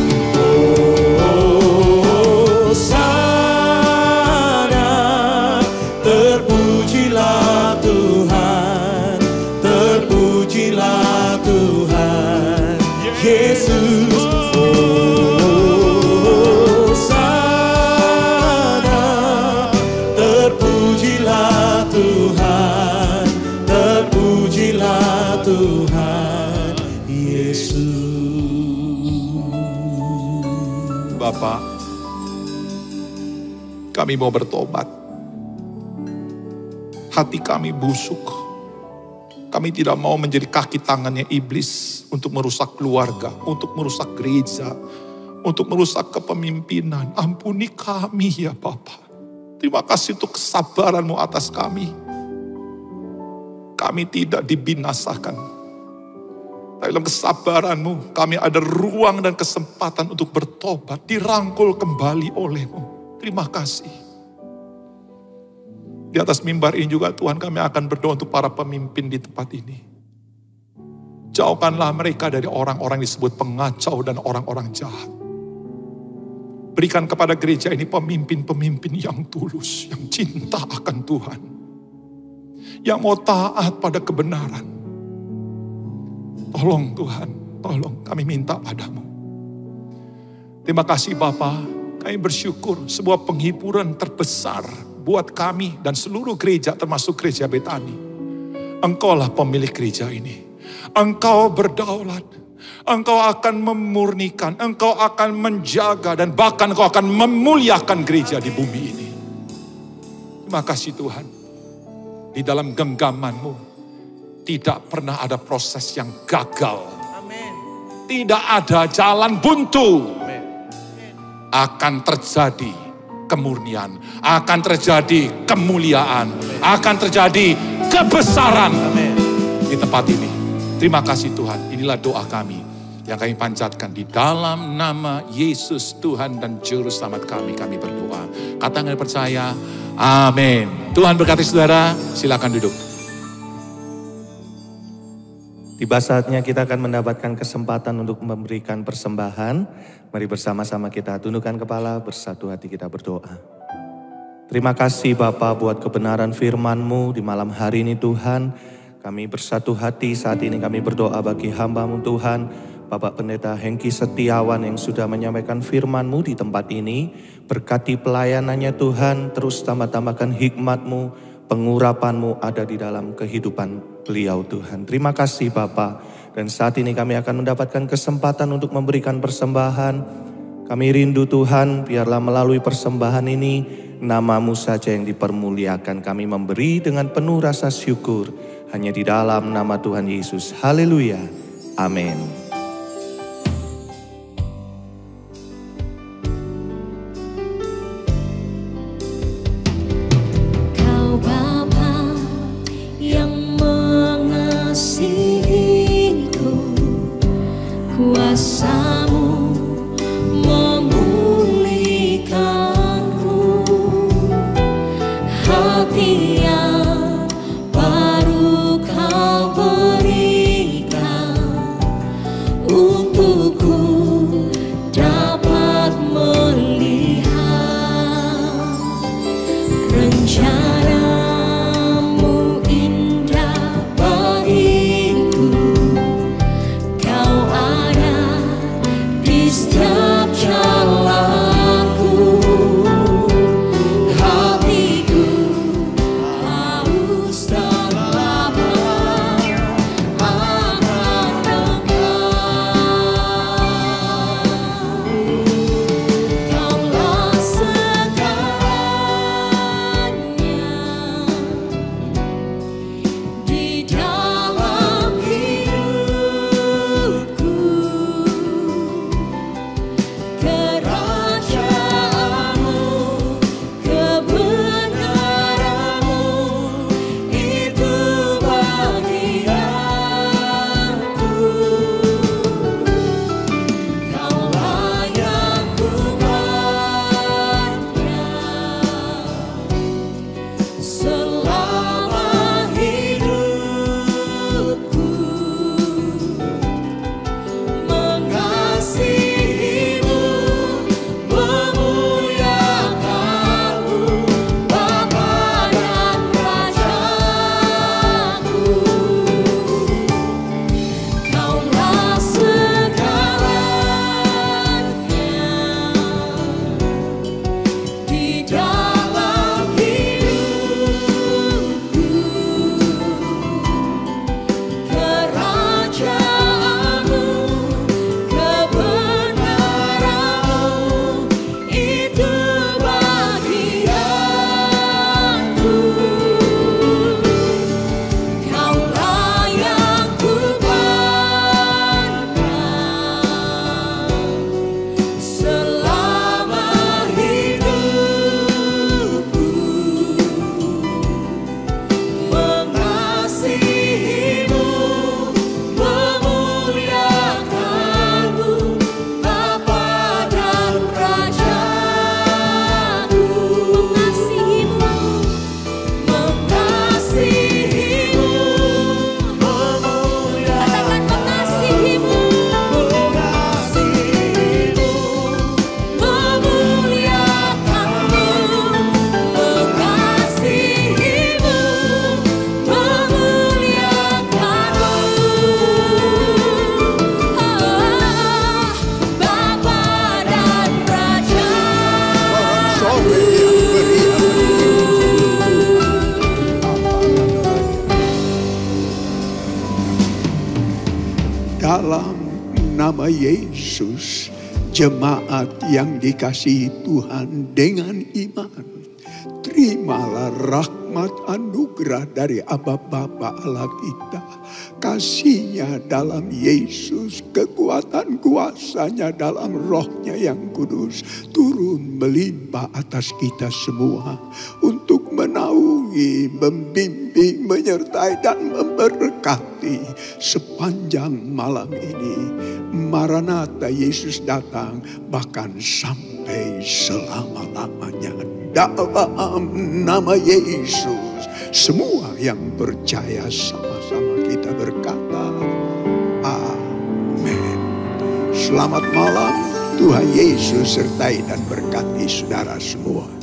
Hosana, terpujilah Tuhan, terpujilah Tuhan Yesus. Hosana, terpujilah Tuhan, terpujilah Tuhan Yesus. Bapak, kami mau bertobat. Hati kami busuk. Kami tidak mau menjadi kaki tangannya iblis untuk merusak keluarga, untuk merusak gereja, untuk merusak kepemimpinan. Ampuni kami ya Bapak. Terima kasih untuk kesabaran-Mu atas kami. Kami tidak dibinasakan. Dalam kesabaran-Mu kami ada ruang dan kesempatan untuk bertobat, dirangkul kembali oleh-Mu. Terima kasih. Di atas mimbar ini juga Tuhan, kami akan berdoa untuk para pemimpin di tempat ini. Jauhkanlah mereka dari orang-orang yang disebut pengacau dan orang-orang jahat. Berikan kepada gereja ini pemimpin-pemimpin yang tulus, yang cinta akan Tuhan, yang mau taat pada kebenaran. Tolong Tuhan, tolong kami minta padamu. Terima kasih Bapa, kami bersyukur sebuah penghiburan terbesar buat kami dan seluruh gereja termasuk gereja Betani. Engkaulah pemilik gereja ini. Engkau berdaulat. Engkau akan memurnikan, engkau akan menjaga dan bahkan engkau akan memuliakan gereja di bumi ini. Terima kasih Tuhan. Di dalam genggaman-Mu tidak pernah ada proses yang gagal. Amin. Tidak ada jalan buntu. Akan terjadi kemurnian, akan terjadi kemuliaan, akan terjadi kebesaran di tempat ini. Terima kasih Tuhan, inilah doa kami yang kami panjatkan di dalam nama Yesus Tuhan dan Juru Selamat kami, kami berdoa. Katakan percaya, amin. Tuhan berkati saudara, silakan duduk. Tiba saatnya kita akan mendapatkan kesempatan untuk memberikan persembahan. Mari bersama-sama kita tundukkan kepala, bersatu hati kita berdoa. Terima kasih Bapa buat kebenaran firman-Mu di malam hari ini Tuhan. Kami bersatu hati saat ini kami berdoa bagi hamba-Mu Tuhan. Bapak Pendeta Hengki Setiawan yang sudah menyampaikan firman-Mu di tempat ini. Berkati pelayanannya Tuhan, terus tambah-tambahkan hikmat-Mu, pengurapan-Mu ada di dalam kehidupan beliau Tuhan. Terima kasih Bapa. Dan saat ini kami akan mendapatkan kesempatan untuk memberikan persembahan. Kami rindu Tuhan, biarlah melalui persembahan ini nama-Mu saja yang dipermuliakan. Kami memberi dengan penuh rasa syukur. Hanya di dalam nama Tuhan Yesus. Haleluya. Amin. Kau Bapa yang mengasihiku, kuasa-Mu memulihkanku, hati yang baru Kau beri. setiap jalanku, hatiku haus dan lapar akan Engkau. Kaulah segalanya di dalam hidupku. Kerajaanmu, kebenaranmu, itu bagianku. Kaulah yang kupandang selama hidupku. Mengasihimu, memuliakanmu, Bapa dan Rajaku. Kaulah segalanya di dalam hidupku. Kerajaanmu, kebenaranmu, itu bagianku. Kaulah yang kupandang selama hidupku. Mengasihimu, memuliakanmu, Bapa dan Rajaku. Mengasihimu, mengasihimu, katakan mengasihimu, mengasihimu, memuliakanmu, mengasihimu, memuliakanmu, ah, Bapa dan Dalam nama Yesus, jemaat yang dikasihi Tuhan dengan iman, terimalah rahmat anugerah dari Aba Bapa Allah kita. Kasih-Nya dalam Yesus, kekuatan kuasa-Nya dalam Roh-Nya yang kudus turun melimpah atas kita semua untuk menaungi, membimbing, menyertai dan memberkati sepanjang malam ini. Maranatha, Yesus datang bahkan sampai selama-lamanya. Dalam nama Yesus, semua yang percaya sama-sama kita berkata amin. Selamat malam, Tuhan Yesus sertai dan berkati saudara semua.